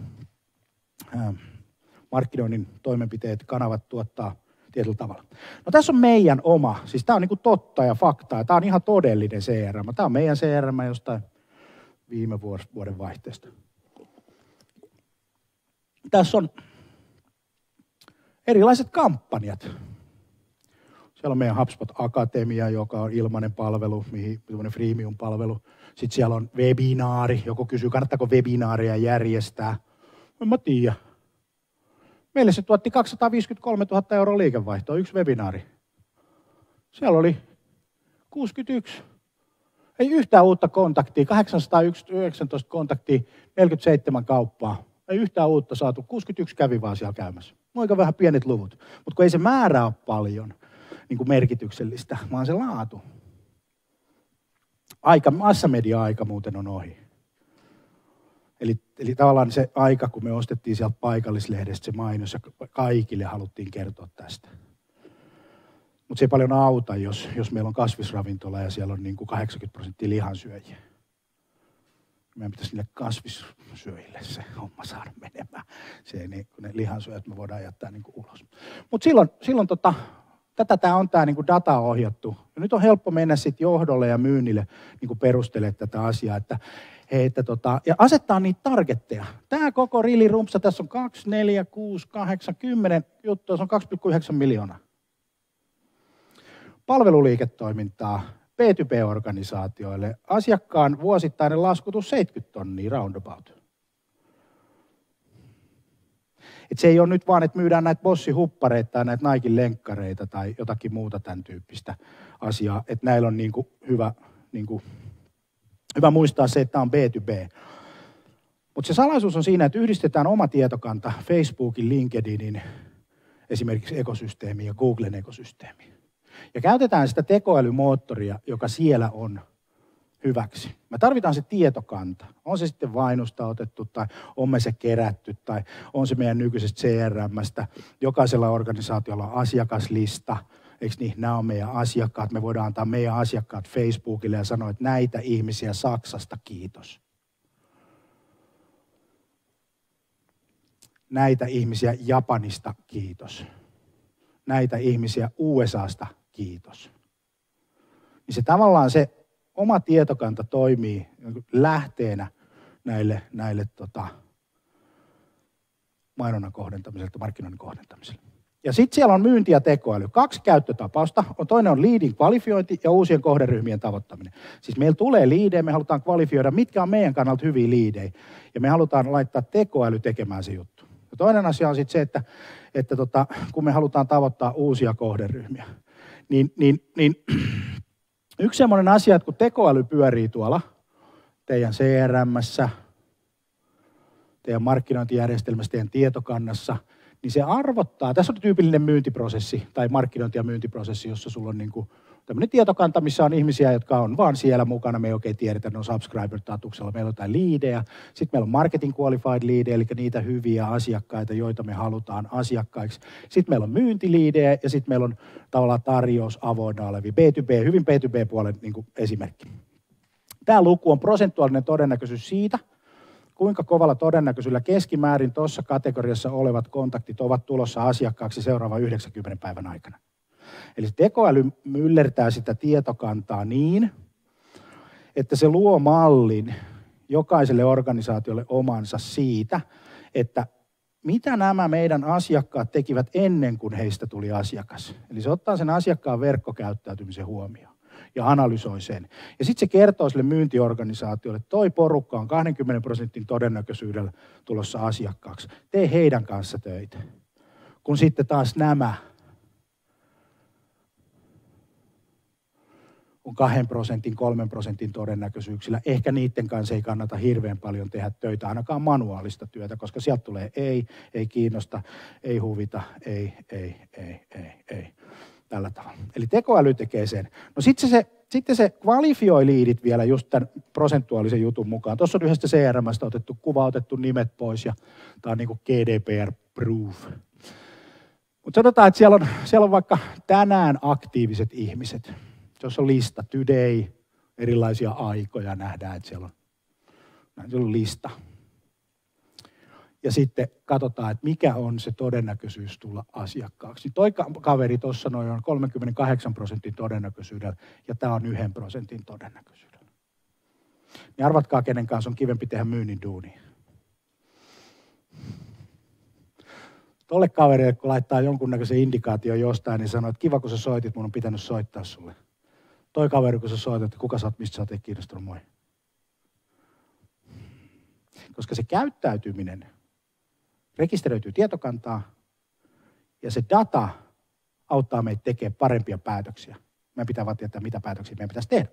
markkinoinnin toimenpiteet, kanavat tuottaa tietyllä tavalla. No tässä on meidän oma, siis tämä on niinku totta ja faktaa, tämä on ihan todellinen CRM. Tämä on meidän CRM jostain viime vuoden vaihteesta. Tässä on erilaiset kampanjat. Siellä on meidän HubSpot Akatemia, joka on ilmainen palvelu, freemium-palvelu. Sitten siellä on webinaari, joku kysyy, kannattaako webinaaria järjestää. En mä tiedä. Meille se tuotti 253 000 euroa liikevaihtoa, yksi webinaari. Siellä oli 61. Ei yhtään uutta kontaktia, 819 kontaktia, 47 kauppaa. Ei yhtään uutta saatu, 61 kävi vaan siellä käymässä. Aika vähän pienet luvut, mutta kun ei se määrä ole paljon niin kuin merkityksellistä, vaan se laatu. Massamedia-aika muuten on ohi. Eli tavallaan se aika, kun me ostettiin sieltä paikallislehdestä se mainos ja kaikille haluttiin kertoa tästä. Mutta se ei paljon auta, jos meillä on kasvisravintola ja siellä on niin kuin 80% lihansyöjiä. Meidän pitäisi niille kasvissyöjille se homma saada menemään. Ne lihansyöjät me voidaan jättää niin kuin ulos. Mutta silloin tämä on tämä niin kuin data ohjattu. Ja nyt on helppo mennä sitten johdolle ja myynnille niin kuin perustelemaan tätä asiaa, ja asettaa niitä targetteja. Tämä koko rilirumpsa, tässä on 2, 4, 6, 8, 10 juttua, se on 2,9 miljoonaa. Palveluliiketoimintaa B2B-organisaatioille, asiakkaan vuosittainen laskutus 70 tonnia roundabout. Et se ei ole nyt vaan, että myydään näitä bossihuppareita tai näitä Naikin lenkkareita tai jotakin muuta tämän tyyppistä asiaa. Että näillä on hyvä muistaa se, että tämä on B2B. Mutta se salaisuus on siinä, että yhdistetään oma tietokanta Facebookin, LinkedInin, esimerkiksi ekosysteemiin ja Googlen ekosysteemiin. Ja käytetään sitä tekoälymoottoria, joka siellä on hyväksi. Me tarvitaan se tietokanta. On se sitten Vainusta otettu tai on me se kerätty tai on se meidän nykyisestä CRM:stä. Jokaisella organisaatiolla on asiakaslista. Eikö niin? Nämä on meidän asiakkaat. Me voidaan antaa meidän asiakkaat Facebookille ja sanoa, että näitä ihmisiä Saksasta kiitos. Näitä ihmisiä Japanista kiitos. Näitä ihmisiä USAsta kiitos. Niin se tavallaan se oma tietokanta toimii lähteenä näille mainonnan kohdentamiselle, markkinoinnin kohdentamiselle. Ja sitten siellä on myynti ja tekoäly. 2 käyttötapausta. Toinen on leadin kvalifiointi ja uusien kohderyhmien tavoittaminen. Siis meillä tulee liidejä, me halutaan kvalifioida, mitkä on meidän kannalta hyviä liidejä. Ja me halutaan laittaa tekoäly tekemään se juttu. Ja toinen asia on sitten se, että kun me halutaan tavoittaa uusia kohderyhmiä, niin yksi semmoinen asia, että kun tekoäly pyörii tuolla teidän CRM:ssä, teidän markkinointijärjestelmässä, teidän tietokannassa, niin se arvottaa, tässä on tyypillinen myyntiprosessi tai markkinointi- ja myyntiprosessi, jossa sulla on niinku tämmöinen tietokanta, missä on ihmisiä, jotka on vaan siellä mukana, me ei oikein tiedetä, ne on subscriber-statuksella, meillä on jotain liidejä, sitten meillä on marketing qualified liidejä, eli niitä hyviä asiakkaita, joita me halutaan asiakkaiksi. Sitten meillä on myyntiliidejä ja sitten meillä on tavallaan tarjous avoinna olevia B2B, hyvin B2B-puolen niin kuin esimerkki. Tämä luku on prosentuaalinen todennäköisyys siitä, kuinka kovalla todennäköisyydellä keskimäärin tuossa kategoriassa olevat kontaktit ovat tulossa asiakkaaksi seuraavan 90 päivän aikana. Eli tekoäly myllertää sitä tietokantaa niin, että se luo mallin jokaiselle organisaatiolle omansa siitä, että mitä nämä meidän asiakkaat tekivät ennen kuin heistä tuli asiakas. Eli se ottaa sen asiakkaan verkkokäyttäytymisen huomioon ja analysoi sen. Ja sitten se kertoo sille myyntiorganisaatiolle, että toi porukka on 20% todennäköisyydellä tulossa asiakkaaksi. Tee heidän kanssa töitä. Kun sitten taas nämä on 2%, 3% todennäköisyyksillä. Ehkä niiden kanssa ei kannata hirveän paljon tehdä töitä, ainakaan manuaalista työtä, koska sieltä tulee ei kiinnosta, ei huvita, ei. Tällä tavalla. Eli tekoäly tekee sen. No sitten se kvalifioi liidit vielä just tämän prosentuaalisen jutun mukaan. Tuossa on yhdestä CRM:stä otettu kuva, otettu nimet pois ja tämä on niin kuin GDPR-proof. Mutta sanotaan, että siellä on vaikka tänään aktiiviset ihmiset. Jos on lista, today, erilaisia aikoja nähdään, että siellä on lista. Ja sitten katsotaan, että mikä on se todennäköisyys tulla asiakkaaksi. Toi kaveri tuossa noin on 38% todennäköisyydellä ja tämä on 1% todennäköisyydellä. Niin arvatkaa, kenen kanssa on kivempi tehdä myynnin duunia. Tolle kaverille, kun laittaa jonkunnäköisen indikaation jostain, niin sanoo, että kiva kun sä soitit, mun on pitänyt soittaa sulle. Toi kaveri, kun sä soitat, että kuka sä oot, mistä sä oot, ei kiinnostunut, moi. Koska se käyttäytyminen rekisteröityy tietokantaa ja se data auttaa meitä tekemään parempia päätöksiä. Meidän pitää vaan tietää, mitä päätöksiä meidän pitäisi tehdä.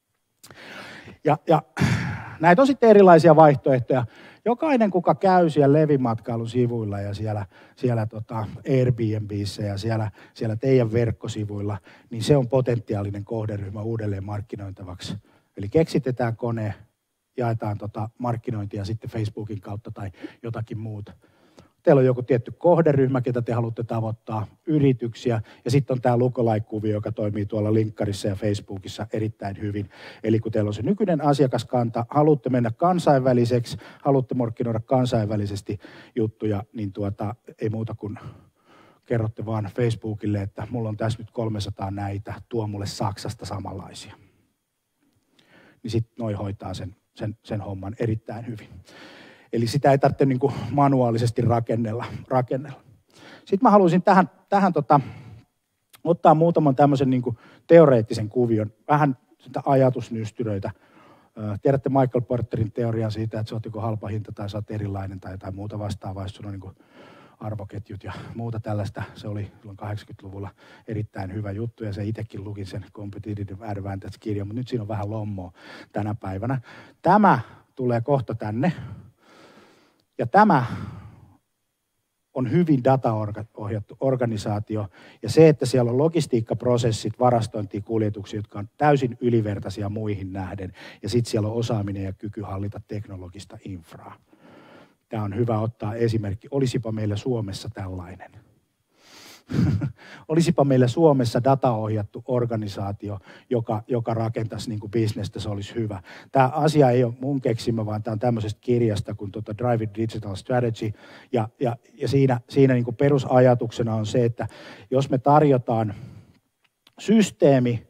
Ja näitä on sitten erilaisia vaihtoehtoja. Jokainen, kuka käy siellä Levimatkailun sivuilla ja siellä Airbnbissä ja siellä teidän verkkosivuilla, niin se on potentiaalinen kohderyhmä uudelleen markkinointavaksi. Eli keksitetään kone, jaetaan markkinointia sitten Facebookin kautta tai jotakin muuta. Teillä on joku tietty kohderyhmä, ketä te haluatte tavoittaa, yrityksiä, ja sitten on tämä lookalike-kuvio, joka toimii tuolla linkkarissa ja Facebookissa erittäin hyvin. Eli kun teillä on se nykyinen asiakaskanta, haluatte mennä kansainväliseksi, haluatte markkinoida kansainvälisesti juttuja, niin ei muuta kuin kerrotte vaan Facebookille, että mulla on tässä nyt 300 näitä, tuo mulle Saksasta samanlaisia. Niin sitten noi hoitaa sen homman erittäin hyvin. Eli sitä ei tarvitse niin kuin manuaalisesti rakennella. Sitten mä haluaisin tähän ottaa muutaman tämmöisen niin kuin teoreettisen kuvion, vähän sitä ajatusnystyröitä. Tiedätte Michael Porterin teorian siitä, että sä oot joko halpa hinta tai sä oot erilainen tai jotain muuta vastaavaa, jos sulla on niin kuin arvoketjut ja muuta tällaista. Se oli silloin 80-luvulla erittäin hyvä juttu ja se itsekin lukin sen Competitive Advantage-kirjan, mutta nyt siinä on vähän lommoa tänä päivänä. Tämä tulee kohta tänne. Ja tämä on hyvin dataohjattu organisaatio. Ja se, että siellä on logistiikkaprosessit, varastointia, kuljetuksia, jotka on täysin ylivertaisia muihin nähden. Ja sitten siellä on osaaminen ja kyky hallita teknologista infraa. Tämä on hyvä ottaa esimerkki. Olisipa meillä Suomessa tällainen. Olisipa meillä Suomessa dataohjattu organisaatio, joka rakentaisi niin kuin bisnestä, se olisi hyvä. Tämä asia ei ole mun keksimä, vaan tämä on tämmöisestä kirjasta kuin Drive Digital Strategy. Ja siinä niin kuin perusajatuksena on se, että jos me tarjotaan systeemi,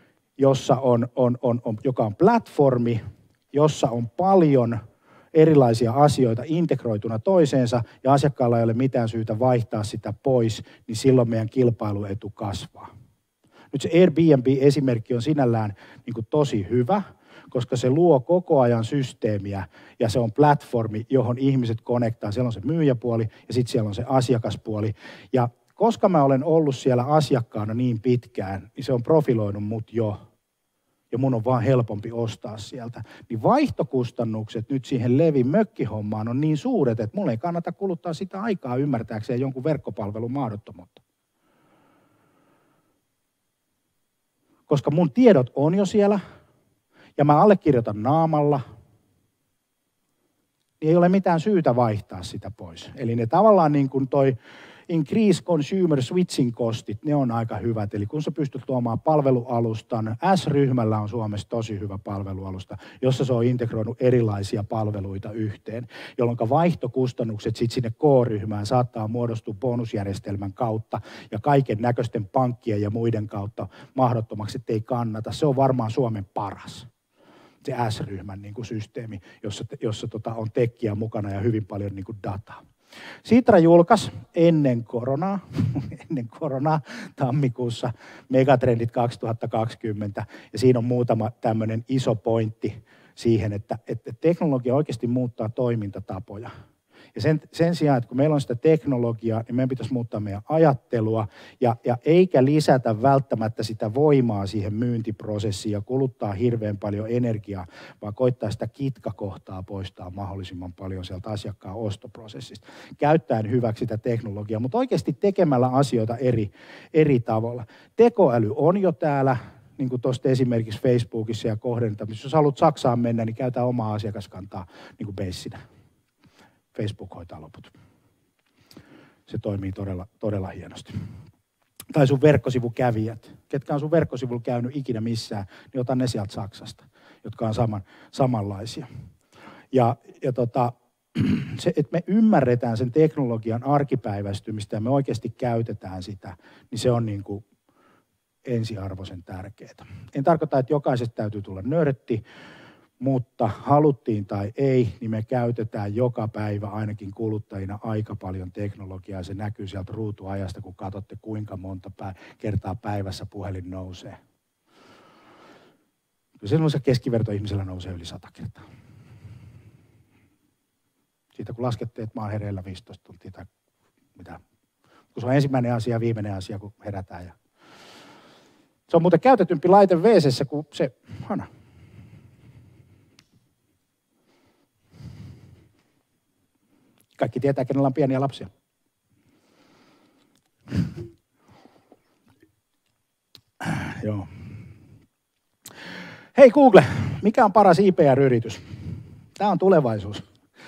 joka on platformi, jossa on paljon erilaisia asioita integroituna toiseensa ja asiakkaalla ei ole mitään syytä vaihtaa sitä pois, niin silloin meidän kilpailuetu kasvaa. Nyt se Airbnb-esimerkki on sinällään niin kuin tosi hyvä, koska se luo koko ajan systeemiä ja se on platformi, johon ihmiset konnektaa. Siellä on se myyjäpuoli ja sitten siellä on se asiakaspuoli. Ja koska mä olen ollut siellä asiakkaana niin pitkään, niin se on profiloinut mut jo. Ja mun on vaan helpompi ostaa sieltä, niin vaihtokustannukset nyt siihen Levin mökkihommaan on niin suuret, että mulle ei kannata kuluttaa sitä aikaa ymmärtääkseen jonkun verkkopalvelun mahdottomuutta. Koska mun tiedot on jo siellä, ja mä allekirjoitan naamalla, niin ei ole mitään syytä vaihtaa sitä pois. Eli ne tavallaan niin kuin toi increase consumer switching costit, ne on aika hyvät. Eli kun sä pystyt tuomaan palvelualustan, S-ryhmällä on Suomessa tosi hyvä palvelualusta, jossa se on integroinut erilaisia palveluita yhteen, jolloin vaihtokustannukset sit sinne K-ryhmään saattaa muodostua bonusjärjestelmän kautta ja kaiken näköisten pankkien ja muiden kautta mahdottomaksi, ettei kannata. Se on varmaan Suomen paras. Se S-ryhmän niin kuin systeemi, jossa on tekkiä mukana ja hyvin paljon niin kuin dataa. Sitra julkaisi ennen koronaa tammikuussa Megatrendit 2020, ja siinä on muutama tämmöinen iso pointti siihen, että teknologia oikeasti muuttaa toimintatapoja. Ja sen sijaan, että kun meillä on sitä teknologiaa, niin meidän pitäisi muuttaa meidän ajattelua ja eikä lisätä välttämättä sitä voimaa siihen myyntiprosessiin ja kuluttaa hirveän paljon energiaa, vaan koittaa sitä kitkakohtaa poistaa mahdollisimman paljon sieltä asiakkaan ostoprosessista. Käyttäen hyväksi sitä teknologiaa, mutta oikeasti tekemällä asioita eri tavalla. Tekoäly on jo täällä, niin kuin tuosta esimerkiksi Facebookissa ja kohdentamisessa. Jos haluat Saksaan mennä, niin käytä omaa asiakaskantaa niin kuin beissinä. Facebook hoitaa loput. Se toimii todella hienosti. Tai sun verkkosivukävijät. Ketkä on sun verkkosivulla käynyt ikinä missään, niin ota ne sieltä Saksasta, jotka on samanlaisia. Se, että me ymmärretään sen teknologian arkipäiväistymistä ja me oikeasti käytetään sitä, niin se on niin kuin ensiarvoisen tärkeää. En tarkoita, että jokaisesta täytyy tulla nörtti, mutta haluttiin tai ei, niin me käytetään joka päivä ainakin kuluttajina aika paljon teknologiaa. Se näkyy sieltä ruutuajasta, kun katsotte, kuinka monta kertaa päivässä puhelin nousee. Kyllä semmoisella keskivertoihmisellä nousee yli 100 kertaa. Siitä kun laskette, että mä oon hereillä 15 tuntia tai mitä. Kun se on ensimmäinen asia ja viimeinen asia, kun herätään. Ja se on muuten käytetympi laite WC:ssä kuin se hana. Kaikki tietää, kenellä on pieniä lapsia. Joo. Hei Google, mikä on paras IPR-yritys? Tämä on tulevaisuus.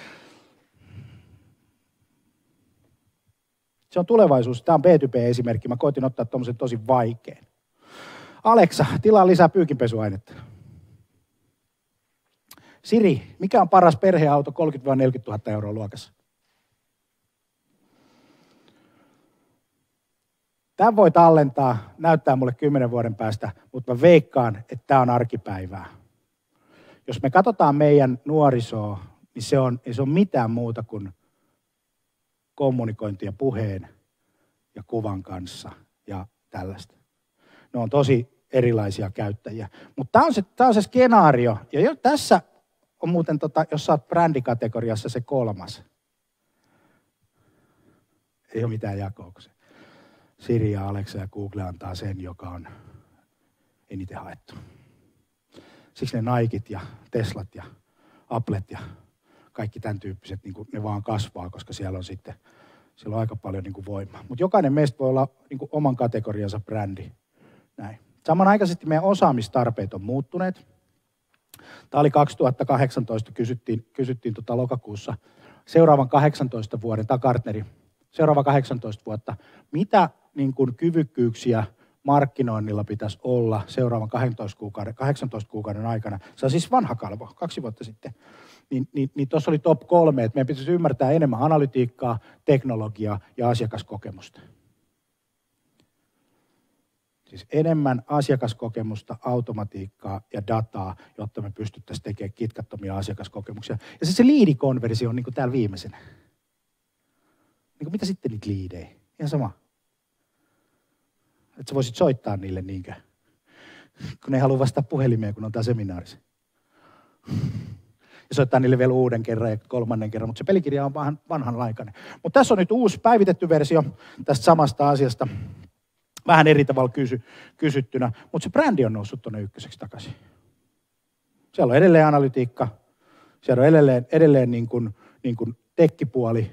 Se on tulevaisuus. Tämä on B2B-esimerkki. Mä koitin ottaa tuommoisen tosi vaikean. Alexa, tilaa lisää pyykinpesuainetta. Siri, mikä on paras perheauto 30 000 – 40 000 euroa luokassa? Tämän voi tallentaa, näyttää mulle 10 vuoden päästä, mutta mä veikkaan, että tämä on arkipäivää. Jos me katsotaan meidän nuorisoa, niin se on mitään muuta kuin kommunikointia puheen ja kuvan kanssa ja tällaista. Ne on tosi erilaisia käyttäjiä. Mutta tämä on se skenaario. Ja tässä on muuten, jos sä oot brändikategoriassa se 3. Ei ole mitään jakoa, kun se Siri ja Alexa ja Google antaa sen, joka on eniten haettu. Siksi ne Nikit ja Teslat ja Applet ja kaikki tämän tyyppiset, niin ne vaan kasvaa, koska siellä on aika paljon niin kuin voimaa. Mutta jokainen meistä voi olla niin kuin oman kategoriansa brändi. Näin. Samanaikaisesti meidän osaamistarpeet on muuttuneet. Tämä oli 2018, kysyttiin lokakuussa. Seuraavan 18 vuoden, tämä Gartneri, seuraava 18 vuotta, mitä niin kuin kyvykkyyksiä markkinoinnilla pitäisi olla seuraavan 18 kuukauden aikana. Se on siis vanha kalvo, 2 vuotta sitten. Niin tuossa oli top 3, että meidän pitäisi ymmärtää enemmän analytiikkaa, teknologiaa ja asiakaskokemusta. Siis enemmän asiakaskokemusta, automatiikkaa ja dataa, jotta me pystyttäisiin tekemään kitkattomia asiakaskokemuksia. Ja se liidikonversio on niin kuin täällä viimeisenä. Niin kuin mitä sitten niitä liidejä? Ihan sama. Että sä voisit soittaa niille niinkö, kun ne ei halua vastata puhelimeen, kun on tää seminaarissa. Ja soittaa niille vielä uuden kerran ja 3. kerran, mutta se pelikirja on vähän vanhanlaikainen. Mutta tässä on nyt uusi päivitetty versio tästä samasta asiasta. Vähän eri tavalla kysyttynä, mutta se brändi on noussut tuonne 1 takaisin. Siellä on edelleen analytiikka, siellä on edelleen niin kuin tekkipuoli.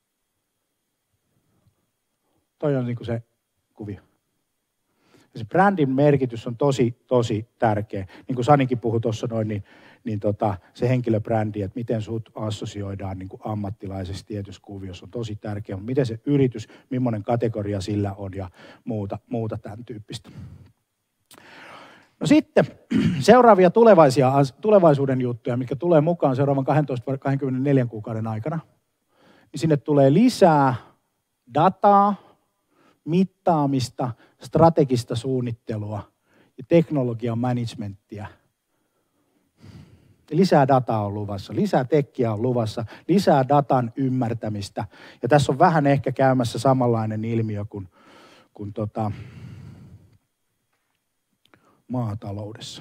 Toi on niin kuin se kuvio. Ja se brändin merkitys on tosi tärkeä. Niin kuin Sanikin puhui tuossa noin, niin se henkilöbrändi, että miten sut assosioidaan niin kuin ammattilaisesti tietyssä kuviossa on tosi tärkeä, mutta miten se yritys, millainen kategoria sillä on ja muuta tämän tyyppistä. No sitten seuraavia tulevaisuuden juttuja, mitkä tulee mukaan seuraavan 12-24 kuukauden aikana, niin sinne tulee lisää dataa, mittaamista, strategista suunnittelua ja teknologian managementtia. Lisää dataa on luvassa, lisää tekkiä on luvassa, lisää datan ymmärtämistä. Ja tässä on vähän ehkä käymässä samanlainen ilmiö kuin maataloudessa.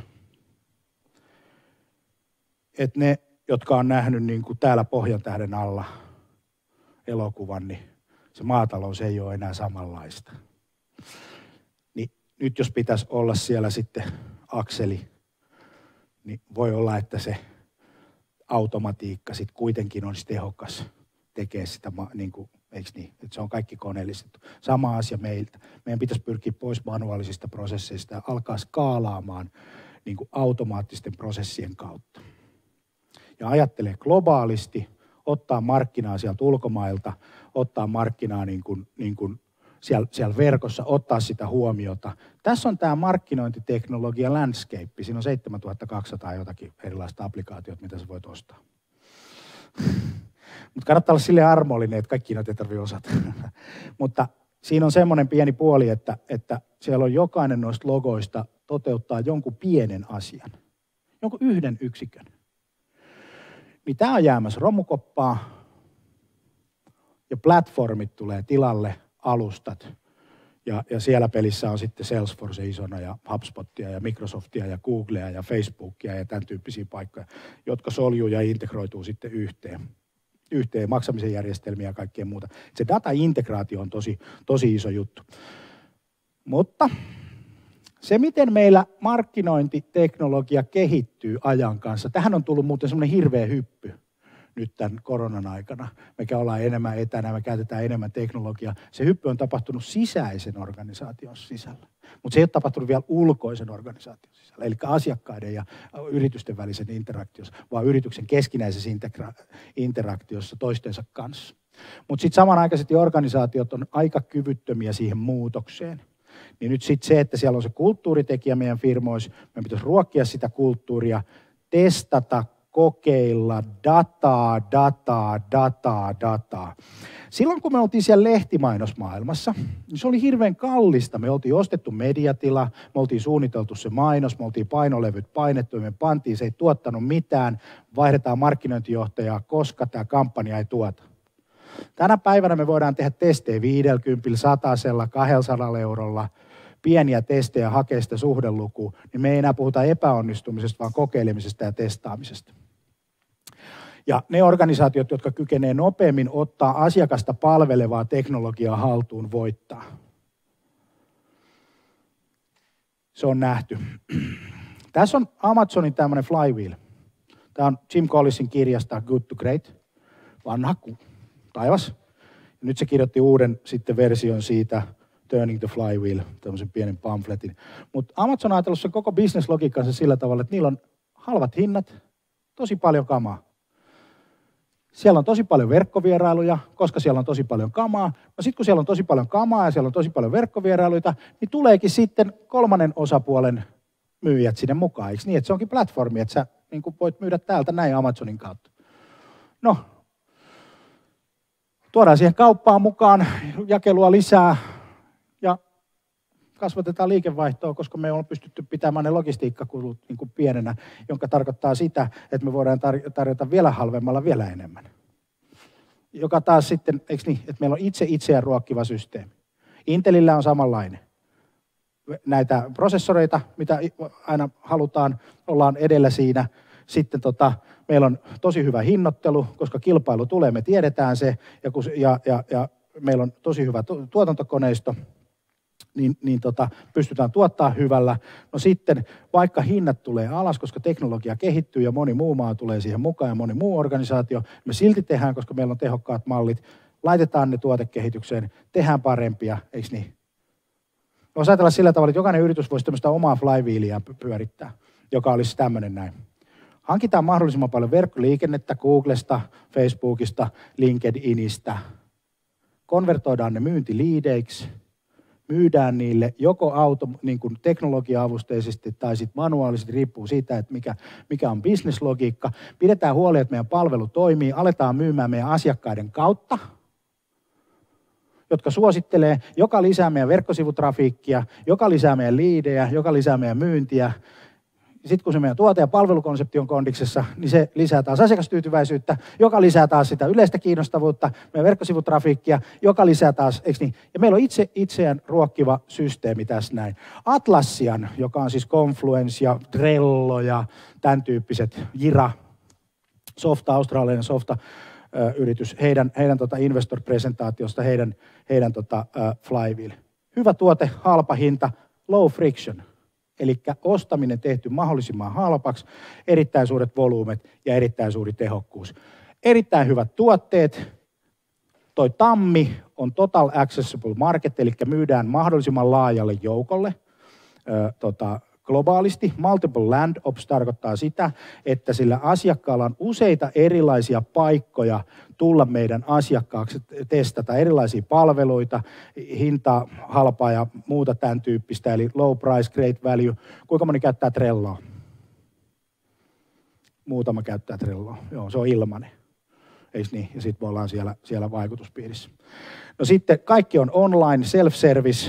Et ne, jotka on nähnyt niin kuin täällä Pohjantähden alla elokuvan, niin se maatalous ei ole enää samanlaista. Niin nyt jos pitäisi olla siellä sitten akseli, niin voi olla, että se automatiikka sitten kuitenkin olisi tehokas tekee sitä, niin kuin, eikö niin? Että se on kaikki koneellistettu. Sama asia meiltä. Meidän pitäisi pyrkiä pois manuaalisista prosesseista ja alkaa skaalaamaan niin kuin automaattisten prosessien kautta. Ja ajattelee globaalisti, ottaa markkinaa sieltä ulkomailta, ottaa markkinaa niin kuin siellä verkossa, ottaa sitä huomiota. Tässä on tämä markkinointiteknologia landscape. Siinä on 7200 jotakin erilaista applikaatiota, mitä sä voit ostaa. Mutta kannattaa olla silleen armollinen, että kaikki näitä ei tarvitse osata. Mutta siinä on semmoinen pieni puoli, että siellä on jokainen noista logoista toteuttaa jonkun pienen asian. Jonkun yhden yksikön. Niin tämä on jäämässä romukoppaa ja platformit tulee tilalle, alustat. Ja siellä pelissä on sitten Salesforce isona ja HubSpotia ja Microsoftia ja Googlea ja Facebookia ja tämän tyyppisiä paikkoja, jotka soljuu ja integroituu sitten yhteen maksamisen järjestelmiä ja kaikkea muuta. Se data-integraatio on tosi iso juttu. Mutta se, miten meillä markkinointiteknologia kehittyy ajan kanssa, tähän on tullut muuten semmoinen hirveä hyppy nyt tämän koronan aikana. Me ollaan enemmän etänä, me käytetään enemmän teknologiaa. Se hyppy on tapahtunut sisäisen organisaation sisällä, mutta se ei ole tapahtunut vielä ulkoisen organisaation sisällä, eli asiakkaiden ja yritysten välisen interaktiossa, vaan yrityksen keskinäisessä interaktiossa toistensa kanssa. Mutta sitten samanaikaisesti organisaatiot on aika kyvyttömiä siihen muutokseen. Niin nyt sitten se, että siellä on se kulttuuritekijä meidän firmoissa, meidän pitäisi ruokkia sitä kulttuuria, testata, kokeilla, dataa. Silloin kun me oltiin siellä lehtimainosmaailmassa, niin se oli hirveän kallista. Me oltiin ostettu mediatila, me oltiin suunniteltu se mainos, me oltiin painolevyt painettu, me pantiin, se ei tuottanut mitään, vaihdetaan markkinointijohtajaa, koska tämä kampanja ei tuota. Tänä päivänä me voidaan tehdä testejä 50, 100, 200 eurolla, pieniä testejä, hakea sitä suhdelukua, niin me ei enää puhuta epäonnistumisesta, vaan kokeilemisesta ja testaamisesta. Ja ne organisaatiot, jotka kykenee nopeammin ottaa asiakasta palvelevaa teknologiaa haltuun, voittaa. Se on nähty. Tässä on Amazonin tämmöinen flywheel. Tämä on Jim Collinsin kirjasta Good to Great. Vanha taivas. Ja nyt se kirjoitti uuden sitten version siitä, Turning the Flywheel, tämmöisen pienen pamfletin. Mutta Amazon on ajatellut sen koko business-logiikkansa sillä tavalla, että niillä on halvat hinnat, tosi paljon kamaa. Siellä on tosi paljon verkkovierailuja, koska siellä on tosi paljon kamaa. No sitten kun siellä on tosi paljon kamaa ja siellä on tosi paljon verkkovierailuita, niin tuleekin sitten kolmannen osapuolen myyjät sinne mukaan. Eikö niin, että se onkin platformi, että sä niin voit myydä täältä näin Amazonin kautta. No, tuodaan siihen kauppaan mukaan jakelua lisää ja kasvatetaan liikevaihtoa, koska me on pystytty pitämään ne logistiikkakulut niin kuin pienenä, jonka tarkoittaa sitä, että me voidaan tarjota vielä halvemmalla vielä enemmän. Joka taas sitten, eikö niin, että meillä on itseään ruokkiva systeemi. Intelillä on samanlainen. Näitä prosessoreita, mitä aina halutaan, ollaan edellä siinä. Sitten meillä on tosi hyvä hinnoittelu, koska kilpailu tulee, me tiedetään se, ja meillä on tosi hyvä tuotantokoneisto, niin pystytään tuottaa hyvällä. No sitten, vaikka hinnat tulee alas, koska teknologia kehittyy ja moni muu maa tulee siihen mukaan ja moni muu organisaatio, me silti tehdään, koska meillä on tehokkaat mallit, laitetaan ne tuotekehitykseen, tehdään parempia, eikö niin? Voisi ajatella sillä tavalla, että jokainen yritys voisi tämmöistä omaa flywheelia pyörittää, joka olisi tämmöinen näin. Hankitaan mahdollisimman paljon verkkoliikennettä Googlesta, Facebookista, LinkedInistä. Konvertoidaan ne myyntiliideiksi, myydään niille joko niin kuin teknologia-avusteisesti tai sitten manuaalisesti, riippuu siitä, että mikä on bisneslogiikka. Pidetään huoli, että meidän palvelu toimii, aletaan myymään meidän asiakkaiden kautta, jotka suosittelee, joka lisää meidän verkkosivutrafiikkia, joka lisää meidän liidejä, joka lisää meidän myyntiä. Sitten kun se meidän tuote- ja palvelukonsepti on kondiksessa, niin se lisää taas asiakastyytyväisyyttä, joka lisää taas sitä yleistä kiinnostavuutta, meidän verkkosivutrafiikkia, joka lisää taas, eikö niin? Ja meillä on itseään ruokkiva systeemi tässä näin. Atlassian, joka on siis Confluence ja Trello ja tämän tyyppiset, Jira, australialainen softa-yritys, heidän investor-presentaatiosta, heidän Flywheel. Hyvä tuote, halpa hinta, low friction. Eli ostaminen tehty mahdollisimman halpaksi, erittäin suuret volyymet ja erittäin suuri tehokkuus. Erittäin hyvät tuotteet. Toi Tammi on Total Accessible Market, eli myydään mahdollisimman laajalle joukolle globaalisti. Multiple Land Ops tarkoittaa sitä, että sillä asiakkaalla on useita erilaisia paikkoja tulla meidän asiakkaaksi, testata erilaisia palveluita, hinta, halpaa ja muuta tämän tyyppistä, eli low price, great value. Kuinka moni käyttää Trelloa? Muutama käyttää Trelloa. Joo, se on ilmainen. Eikö niin? Ja sitten me ollaan siellä vaikutuspiirissä. No sitten kaikki on online, self-service,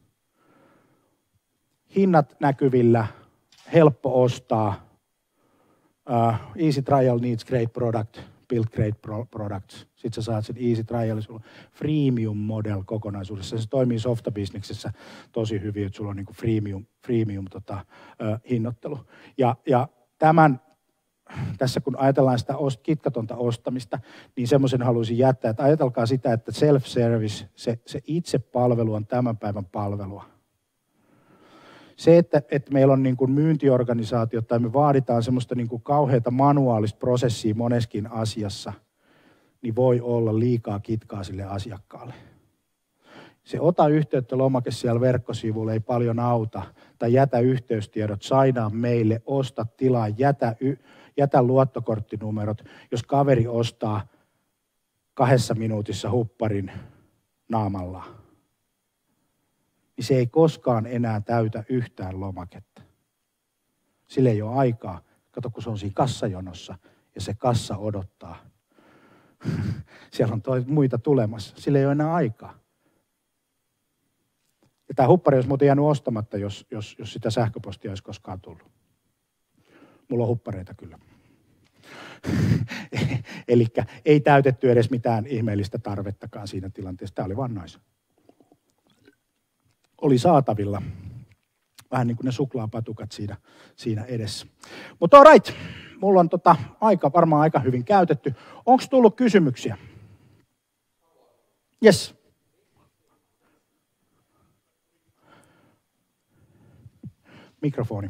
hinnat näkyvillä, helppo ostaa, easy trial needs great product, build great products. Sitten sä saat sen easy trial, sulla on freemium model kokonaisuudessa. Se toimii softabisneksessä tosi hyvin, että sulla on niinku freemium hinnoittelu. Ja tässä kun ajatellaan sitä kitkatonta ostamista, niin semmoisen haluaisin jättää, että ajatelkaa sitä, että self-service, se itse palvelu on tämän päivän palvelua. Se, että meillä on niin kuin myyntiorganisaatio tai me vaaditaan semmoista niin kuin kauheata manuaalista prosessia moneskin asiassa, niin voi olla liikaa kitkaa sille asiakkaalle. Se ota yhteyttä lomake siellä verkkosivulla ei paljon auta, tai jätä yhteystiedot, sainaa meille, osta tilaa, jätä luottokorttinumerot, jos kaveri ostaa 2 minuutissa hupparin naamalla. Niin se ei koskaan enää täytä yhtään lomaketta. Sillä ei ole aikaa. Kato, kun se on siinä kassajonossa ja se kassa odottaa. Siellä on muita tulemassa. Sillä ei ole enää aikaa. Ja tämä huppari olisi muuten jäänyt ostamatta, jos sitä sähköpostia olisi koskaan tullut. Mulla on huppareita kyllä. Eli ei täytetty edes mitään ihmeellistä tarvettakaan siinä tilanteessa. Tämä oli vaan nice. Oli saatavilla. Vähän niin kuin ne suklaapatukat siinä edessä. Mutta all right, mulla on varmaan aika hyvin käytetty. Onko tullut kysymyksiä? Yes. Mikrofoni.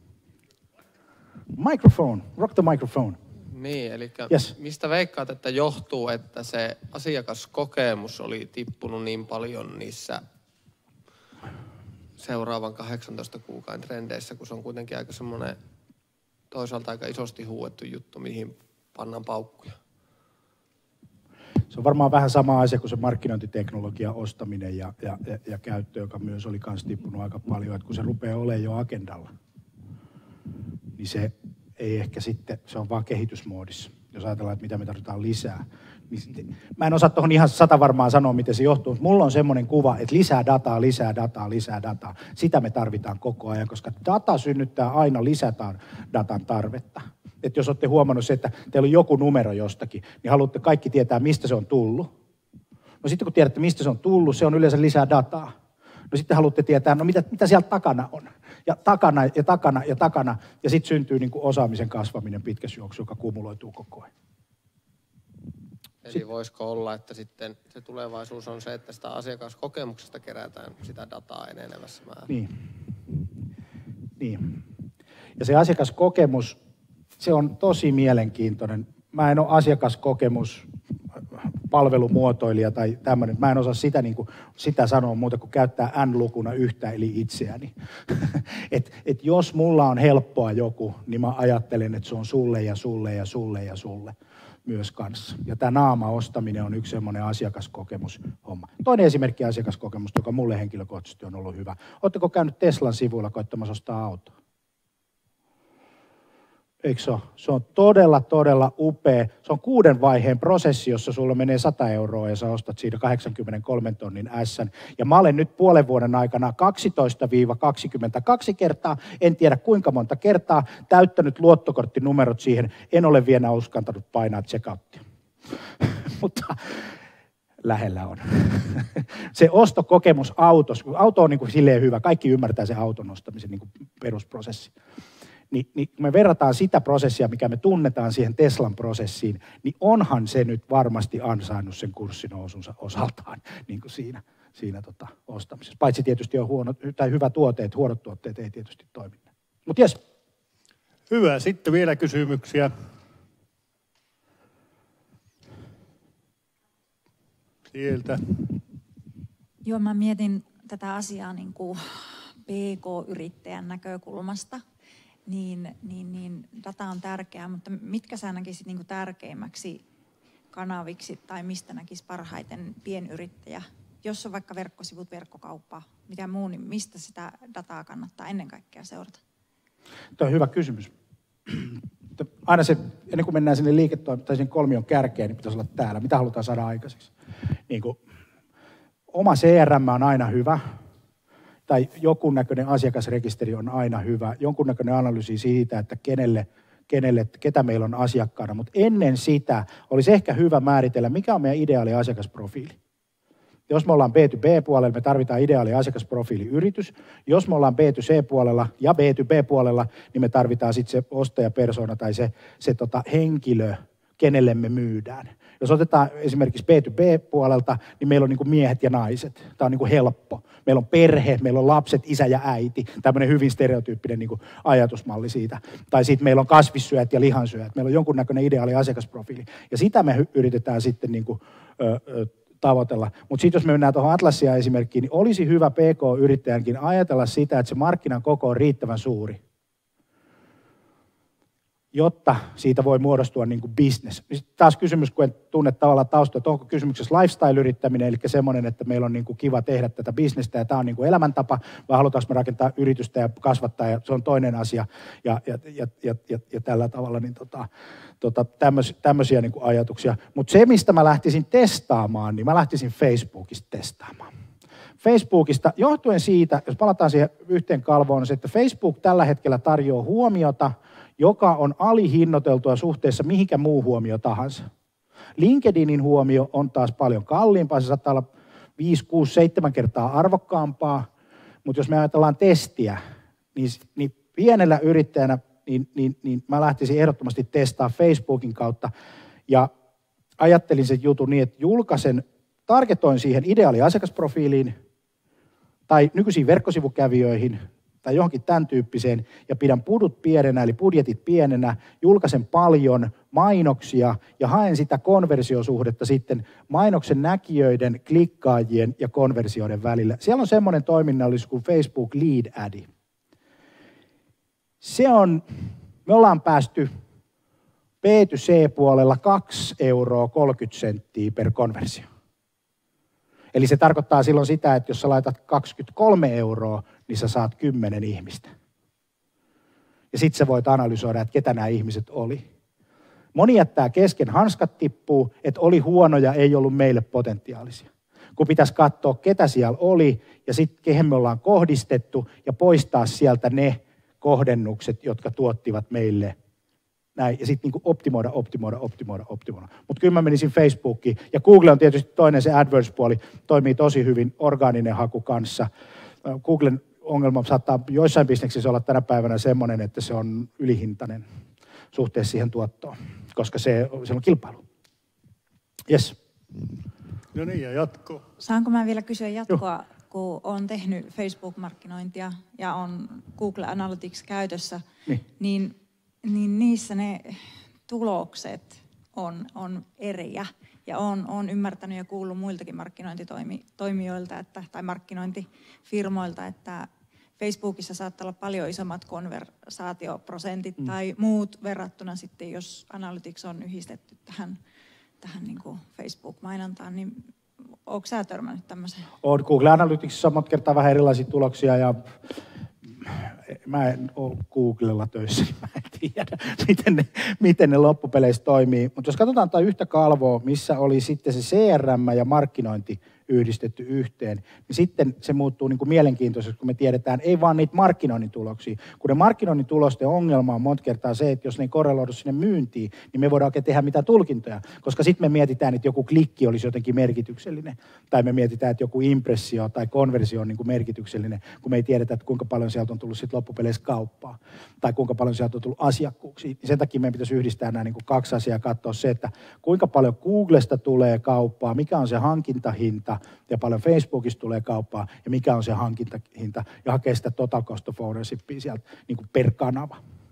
Microphone, rock the microphone. Niin, eli yes. Mistä veikkaat, että johtuu, että se asiakaskokemus oli tippunut niin paljon niissä seuraavan 18 kuukauden trendeissä, kun se on kuitenkin aika semmoinen toisaalta aika isosti huuettu juttu, mihin pannaan paukkuja? Se on varmaan vähän sama asia kuin se markkinointiteknologia ostaminen ja käyttö, joka myös oli kans tippunut aika paljon, että kun se rupeaa olemaan jo agendalla, niin se ei ehkä sitten, se on vaan kehitysmoodissa. Jos ajatellaan, että mitä me tarvitaan lisää. Niin mä en osaa tuohon ihan 100 varmaan sanoa, miten se johtuu, mutta mulla on semmoinen kuva, että lisää dataa. Sitä me tarvitaan koko ajan, koska data synnyttää aina lisädatan tarvetta. Että jos olette huomannut se, että teillä on joku numero jostakin, niin haluatte kaikki tietää, mistä se on tullut. No sitten kun tiedätte, mistä se on tullut, se on yleensä lisää dataa. No sitten haluatte tietää, no mitä siellä takana on. Ja takana. Ja sitten syntyy niin kuin osaamisen kasvaminen pitkässä juoksussa, joka kumuloituu koko ajan. Eli voisiko olla, että sitten se tulevaisuus on se, että sitä asiakaskokemuksesta kerätään sitä dataa enenevässä määrin? Niin. Ja se asiakaskokemus, se on tosi mielenkiintoinen. Mä en ole asiakaskokemus palvelumuotoilija tai tämmöinen. Mä en osaa sitä sanoa muuta kuin käyttää n-lukuna yhtä eli itseäni. et jos mulla on helppoa joku, niin mä ajattelen, että se on sulle ja sulle ja sulle ja sulle myös kanssa. Ja tämä naama-ostaminen on yksi semmoinen asiakaskokemushomma. Toinen esimerkki asiakaskokemusta, joka mulle henkilökohtaisesti on ollut hyvä. Oletteko käynyt Teslan sivuilla koittamassa ostaa autoa? Eikö se ole? Se on todella, todella upea. Se on 6 vaiheen prosessi, jossa sulla menee 100 euroa ja sä ostat siitä 83 tonnin S:n. Ja mä olen nyt puolen vuoden aikana 12-22 kertaa, en tiedä kuinka monta kertaa, täyttänyt luottokorttinumerot siihen. En ole vielä uskaltanut painaa checkouttia. Mutta lähellä on. Se ostokokemus autossa, auto on niin kuin silleen hyvä, kaikki ymmärtää sen auton ostamisen niin kuin perusprosessi. Niin kun me verrataan sitä prosessia, mikä me tunnetaan siihen Teslan prosessiin, niin onhan se nyt varmasti ansainnut sen kurssinousunsa osaltaan niin kuin siinä ostamisessa. Paitsi tietysti on huono tai hyvä tuote, huonot tuotteet ei tietysti toimi. Mutta jes. Hyvä. Sitten vielä kysymyksiä. Sieltä. Joo, mä mietin tätä asiaa niin kuin PK-yrittäjän näkökulmasta. Niin data on tärkeää, mutta mitkä sä näkisit niin kuin tärkeimmäksi kanaviksi tai mistä näkisi parhaiten pienyrittäjä? Jos on vaikka verkkosivut, verkkokauppa, mikä muu, niin mistä sitä dataa kannattaa ennen kaikkea seurata? Tuo on hyvä kysymys. Aina se, ennen kuin mennään sinne liiketoimintaan, sen kolmion kärkeen, niin pitäisi olla täällä. Mitä halutaan saada aikaiseksi? Niin kuin, oma CRM on aina hyvä. Tai jonkunnäköinen asiakasrekisteri on aina hyvä, jonkunnäköinen analyysi siitä, että ketä meillä on asiakkaana. Mutta ennen sitä olisi ehkä hyvä määritellä, mikä on meidän ideaali asiakasprofiili. Jos me ollaan B2B-puolella, me tarvitaan ideaali asiakasprofiiliyritys. Jos me ollaan B2C-puolella ja B2B-puolella, niin me tarvitaan sitten se ostajapersona tai se henkilö, kenelle me myydään. Jos otetaan esimerkiksi B2B-puolelta, niin meillä on niin kuin miehet ja naiset. Tämä on niin kuin helppo. Meillä on perhe, meillä on lapset, isä ja äiti. Tämmöinen hyvin stereotyyppinen niin kuin ajatusmalli siitä. Tai sitten meillä on kasvissyöjät ja lihansyöjät. Meillä on jonkunnäköinen ideaali asiakasprofiili. Ja sitä me yritetään sitten niin kuin, tavoitella. Mutta sitten jos me mennään tuohon Atlasia esimerkkiin, niin olisi hyvä PK-yrittäjänkin ajatella sitä, että se markkinan koko on riittävän suuri, jotta siitä voi muodostua niin kuin business. Sitten taas kysymys, kun en tunne tavallaan taustaa, että onko kysymyksessä lifestyle-yrittäminen, eli semmoinen, että meillä on niin kuin kiva tehdä tätä bisnestä ja tämä on niin kuin elämäntapa, vai halutaanko me rakentaa yritystä ja kasvattaa, ja se on toinen asia. Ja tällä tavalla niin tämmöisiä niin kuin ajatuksia. Mutta se, mistä mä lähtisin testaamaan, niin mä lähtisin Facebookista testaamaan. Facebookista johtuen siitä, jos palataan siihen yhteen kalvoon, on se, että Facebook tällä hetkellä tarjoaa huomiota, joka on alihinnoiteltua suhteessa mihinkä muu huomio tahansa. LinkedInin huomio on taas paljon kalliimpaa, se saattaa olla 5, 6, 7 kertaa arvokkaampaa, mutta jos me ajatellaan testiä, niin pienellä yrittäjänä niin mä lähtisin ehdottomasti testaa Facebookin kautta ja ajattelin sen jutun niin, että julkaisen, targetoin siihen ideaali asiakasprofiiliin tai nykyisiin verkkosivukävijöihin tai johonkin tämän tyyppiseen, ja pidän pudut pienenä, eli budjetit pienenä, julkaisen paljon mainoksia ja haen sitä konversiosuhdetta sitten mainoksen näkijöiden, klikkaajien ja konversioiden välillä. Siellä on semmoinen toiminnallisuus kuin Facebook Lead Ad. Me ollaan päästy B2C-puolella 2,30 € per konversio. Eli se tarkoittaa silloin sitä, että jos sä laitat 23 €, niin sä saat 10 ihmistä. Ja sit sä voit analysoida, että ketä nämä ihmiset oli. Moni jättää kesken, hanskat tippuu, että oli huonoja, ei ollut meille potentiaalisia. Kun pitäisi katsoa, ketä siellä oli ja sitten kehen me ollaan kohdistettu ja poistaa sieltä ne kohdennukset, jotka tuottivat meille näin, ja sitten niinku optimoida. Mutta kyllä mä menisin Facebookiin. Ja Google on tietysti toinen, se AdWords-puoli toimii tosi hyvin, orgaaninen haku kanssa. Googlen ongelma saattaa joissain bisneksissä olla tänä päivänä semmoinen, että se on ylihintainen suhteessa siihen tuottoon, koska se on kilpailu. Yes. No niin, ja jatko. Saanko mä vielä kysyä jatkoa, kun olen tehnyt Facebook-markkinointia ja on Google Analytics käytössä, niin niissä ne tulokset on eriä. Ja olen ymmärtänyt ja kuullut muiltakin markkinointitoimijoilta tai markkinointifirmoilta, että Facebookissa saattaa olla paljon isommat konversaatioprosentit tai muut verrattuna sitten, jos Analytics on yhdistetty tähän niin kuin Facebook-mainontaan, niin oletko sä törmännyt tämmöiseen? Olen Google Analyticsissa monta kertaa vähän erilaisia tuloksia ja mä en ole Googlella töissä, niin mä en tiedä, miten ne loppupeleissä toimii. Mutta jos katsotaan tätä yhtä kalvoa, missä oli sitten se CRM ja markkinointi yhdistetty yhteen, niin sitten se muuttuu niin kuin mielenkiintoiseksi, kun me tiedetään, ei vaan niitä markkinoinnin tuloksia. Kun ne markkinoinnin tulosten ongelma on monta kertaa se, että jos ne ei korreloidu sinne myyntiin, niin me voidaan oikein tehdä mitään tulkintoja, koska sitten me mietitään, että joku klikki olisi jotenkin merkityksellinen, tai me mietitään, että joku impressio tai konversio on niin kuin merkityksellinen, kun me ei tiedetä, että kuinka paljon sieltä on tullut sitten loppupeleissä kauppaa, tai kuinka paljon sieltä on tullut asiakkuuksia. Sen takia meidän pitäisi yhdistää nämä niin kuin kaksi asiaa ja katsoa se, että kuinka paljon Googlesta tulee kauppaa, mikä on se hankintahinta, ja paljon Facebookista tulee kauppaa, ja mikä on se hankintahinta, ja hakee sitä total cost of ownershipia sieltä niin kuin per kanava.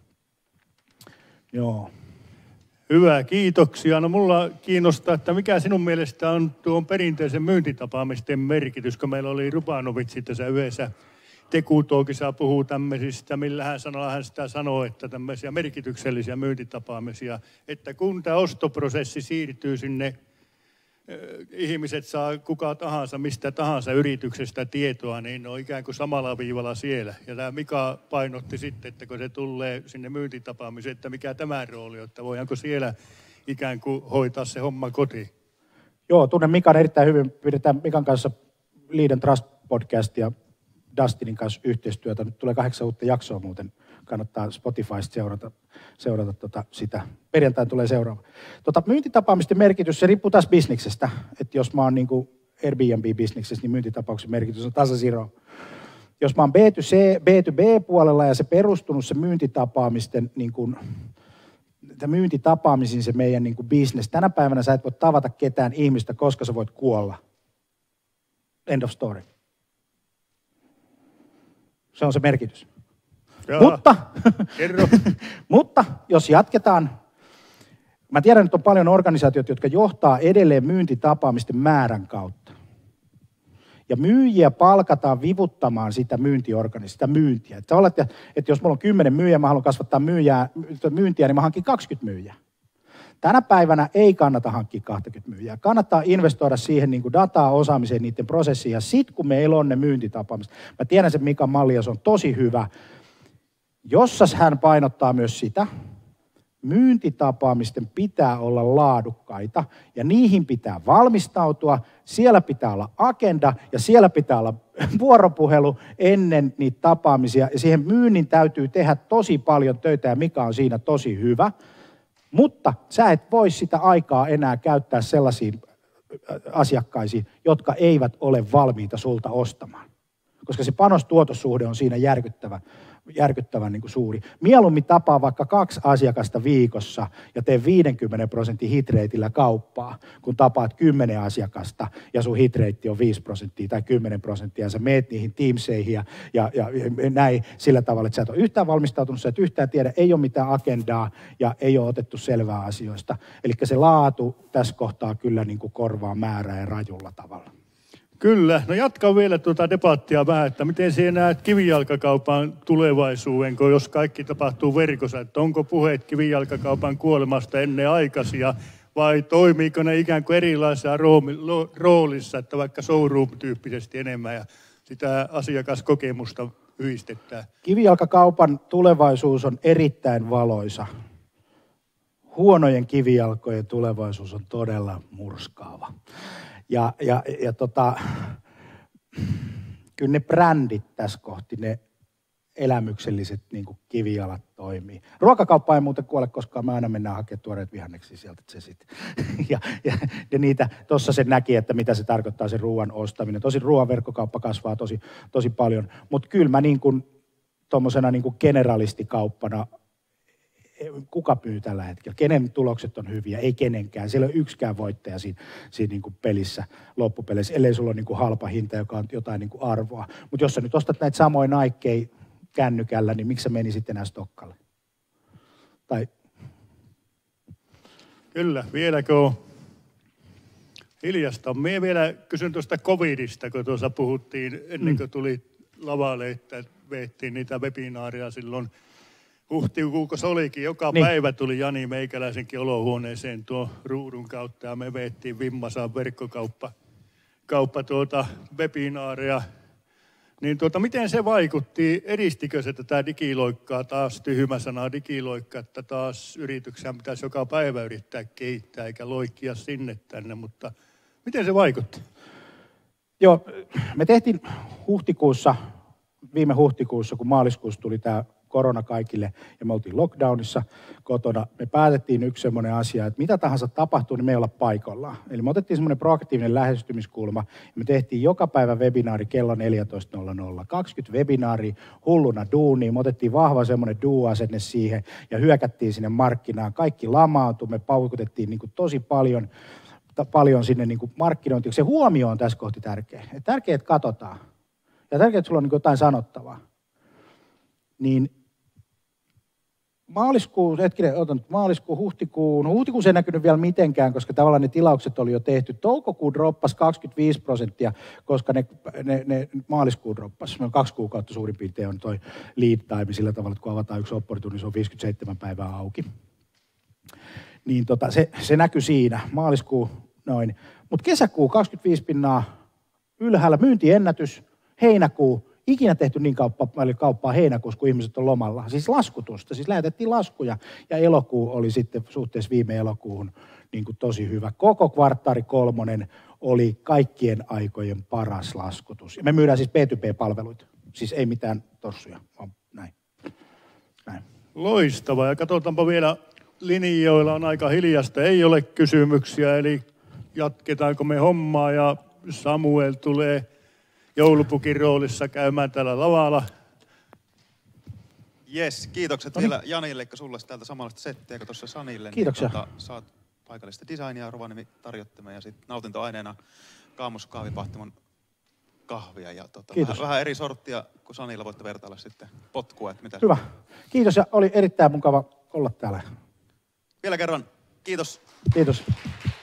Joo. Hyvä, kiitoksia. No mulla kiinnostaa, että mikä sinun mielestä on tuon perinteisen myyntitapaamisten merkitys, kun meillä oli Rubanovitsi tässä yhdessä Tekutalkissa puhuu tämmöisistä, millähän sanalla hän sitä sanoo, että tämmöisiä merkityksellisiä myyntitapaamisia, että kun tämä ostoprosessi siirtyy sinne, ihmiset saa kuka tahansa, mistä tahansa yrityksestä tietoa, niin ne on ikään kuin samalla viivalla siellä. Ja tämä Mika painotti sitten, että kun se tulee sinne myyntitapaamiseen, että mikä tämä rooli on, että voidaanko siellä ikään kuin hoitaa se homma kotiin. Joo, tunnen Mikan erittäin hyvin. Pidetään Mikan kanssa Lead and Trust -podcast ja Dustinin kanssa yhteistyötä. Nyt tulee 8 uutta jaksoa muuten. Kannattaa Spotifysta seurata sitä. Perjantaina tulee seuraava. Myyntitapaamisten merkitys, se riippuu taas bisniksestä. Että jos mä oon niin kuin Airbnb-bisniksessä, niin myyntitapauksen merkitys on tasasiro. Jos mä oon B2B-puolella ja se perustunut se myyntitapaamisten niin kuin, myyntitapaamisiin se meidän niin kuin business. Tänä päivänä sä et voi tavata ketään ihmistä, koska sä voit kuolla. End of story. Se on se merkitys. Mutta jos jatketaan, mä tiedän, että on paljon organisaatioita, jotka johtaa edelleen myyntitapaamisten määrän kautta. Ja myyjiä palkataan vivuttamaan sitä sitä myyntiä. Että olet, että jos mulla on 10 myyjää, mä haluan kasvattaa myyntiä, niin mä hankin 20 myyjää. Tänä päivänä ei kannata hankkia 20 myyjää. Kannattaa investoida siihen niin kuin dataa, osaamiseen, niiden prosessiin. Ja sitten kun meillä on ne myyntitapaamiset, mä tiedän sen Mikan malli ja se on tosi hyvä, jossa hän painottaa myös sitä, myyntitapaamisten pitää olla laadukkaita ja niihin pitää valmistautua, siellä pitää olla agenda ja siellä pitää olla vuoropuhelu ennen niitä tapaamisia ja siihen myynnin täytyy tehdä tosi paljon töitä ja Mika on siinä tosi hyvä, mutta sä et voi sitä aikaa enää käyttää sellaisiin asiakkaisiin, jotka eivät ole valmiita sulta ostamaan, koska se panostuotossuhde on siinä järkyttävän niin kuin suuri. Mieluummin tapaa vaikka 2 asiakasta viikossa ja tee 50% hitreitillä kauppaa, kun tapaat 10 asiakasta ja sun hitreitti on 5% tai 10% ja sä meet niihin Teamseihin ja näin sillä tavalla, että sä et ole yhtään valmistautunut, sä et yhtään tiedä, ei ole mitään agendaa ja ei ole otettu selvää asioista. Eli se laatu tässä kohtaa kyllä niin kuin korvaa määrää ja rajulla tavalla. Kyllä. No jatkan vielä tuota debattia vähän, että miten sinä näet kivijalkakaupan tulevaisuuden, kun jos kaikki tapahtuu verkossa, että onko puheet kivijalkakaupan kuolemasta ennen aikaisia vai toimiiko ne ikään kuin erilaisessa roolissa, että vaikka showroom-tyyppisesti enemmän ja sitä asiakaskokemusta yhdistetään? Kivijalkakaupan tulevaisuus on erittäin valoisa. Huonojen kivijalkojen tulevaisuus on todella murskaava. Ja kyllä ne brändit tässä kohti, ne elämykselliset niin kuin kivijalat toimii. Ruokakauppa ei muuten kuole, koska me aina mennään hakemaan tuoreet vihanneksia sieltä. Se sit. ja niitä, tuossa se näki, että mitä se tarkoittaa se ruoan ostaminen. Tosin ruoan verkkokauppa kasvaa tosi paljon, mutta kyllä mä niin kuin tuommoisena niin kuin generalistikauppana, kuka myy tällä hetkellä? Kenen tulokset on hyviä? Ei kenenkään. Siellä ei ole yksikään voittaja siinä niin kuin pelissä, loppupeleissä, ellei sulla ole niin kuin halpa hinta, joka on jotain niin kuin arvoa. Mutta jos sä nyt ostat näitä samoja Nikeja kännykällä, niin miksi sä menisit enää Stokkalle? Kyllä, vieläkö on? Hiljasta. Mie vielä kysyn tuosta covidista, kun tuossa puhuttiin ennen kuin tuli lavalle, että veettiin niitä webinaaria silloin huhtikuussa se olikin. Joka päivä tuli Jani meikäläisenkin olohuoneeseen tuon ruudun kautta ja me veettiin Vimmasan verkkokauppa webinaaria. Niin miten se vaikutti? Edistikö se tätä digiloikkaa, taas tyhmä sana digiloikka, että taas yrityksiä pitäisi joka päivä yrittää kehittää eikä loikkia sinne tänne, mutta miten se vaikutti? Joo, me tehtiin viime huhtikuussa, kun maaliskuussa tuli tämä korona kaikille ja me oltiin lockdownissa kotona, me päätettiin yksi semmoinen asia, että mitä tahansa tapahtuu, niin me ei olla paikallaan. Eli me otettiin semmoinen proaktiivinen lähestymiskulma ja me tehtiin joka päivä webinaari kello 14.00. 20 webinaaria hulluna duuniin. Me otettiin vahva semmoinen do-asenne siihen ja hyökättiin sinne markkinaan. Kaikki lamaantui, me paukutettiin niin kuin tosi paljon sinne niin kuin markkinointiin. Se huomio on tässä kohti tärkeä. Tärkeää, että katsotaan. Ja tärkeää, että sulla on niin kuin jotain sanottavaa. Niin huhtikuussa ei näkynyt vielä mitenkään, koska tavallaan ne tilaukset oli jo tehty. Toukokuun droppasi 25%, koska ne maaliskuun droppasi. 2 kuukautta suurin piirtein on toi lead time sillä tavalla, että kun avataan yksi opportunity, se on 57 päivää auki. Niin se näkyi siinä, maaliskuu noin. Mutta kesäkuu 25% ylhäällä, myyntiennätys, heinäkuu, ikinä tehty niin kauppaa heinäkuussa, kun ihmiset on lomalla. Siis laskutusta, siis lähetettiin laskuja. Ja elokuu oli sitten suhteessa viime elokuuhun niin kuin tosi hyvä. Koko kvartaali 3 oli kaikkien aikojen paras laskutus. Ja me myydään siis B2B-palveluita. Siis ei mitään tossuja, vaan näin. Loistavaa. Ja katsotaanpa vielä, linjoilla on aika hiljasta. Ei ole kysymyksiä, eli jatketaanko me hommaa. Ja Samuel tulee joulupukin roolissa käymään täällä lavalla. Jes, kiitokset vielä Janille, sulle täältä samanlaista settiä kuin tuossa Sanille. Kiitoksia. Niin, saat paikallista designia Rovaniemi tarjottimen ja sitten nautintoaineena Kaamus Kaavipahtimon kahvia. Ja vähän eri sorttia kuin Sanilla, voitte vertailla sitten potkua. Että mitä... Hyvä. Kiitos ja oli erittäin mukava olla täällä. Vielä kerran, kiitos. Kiitos.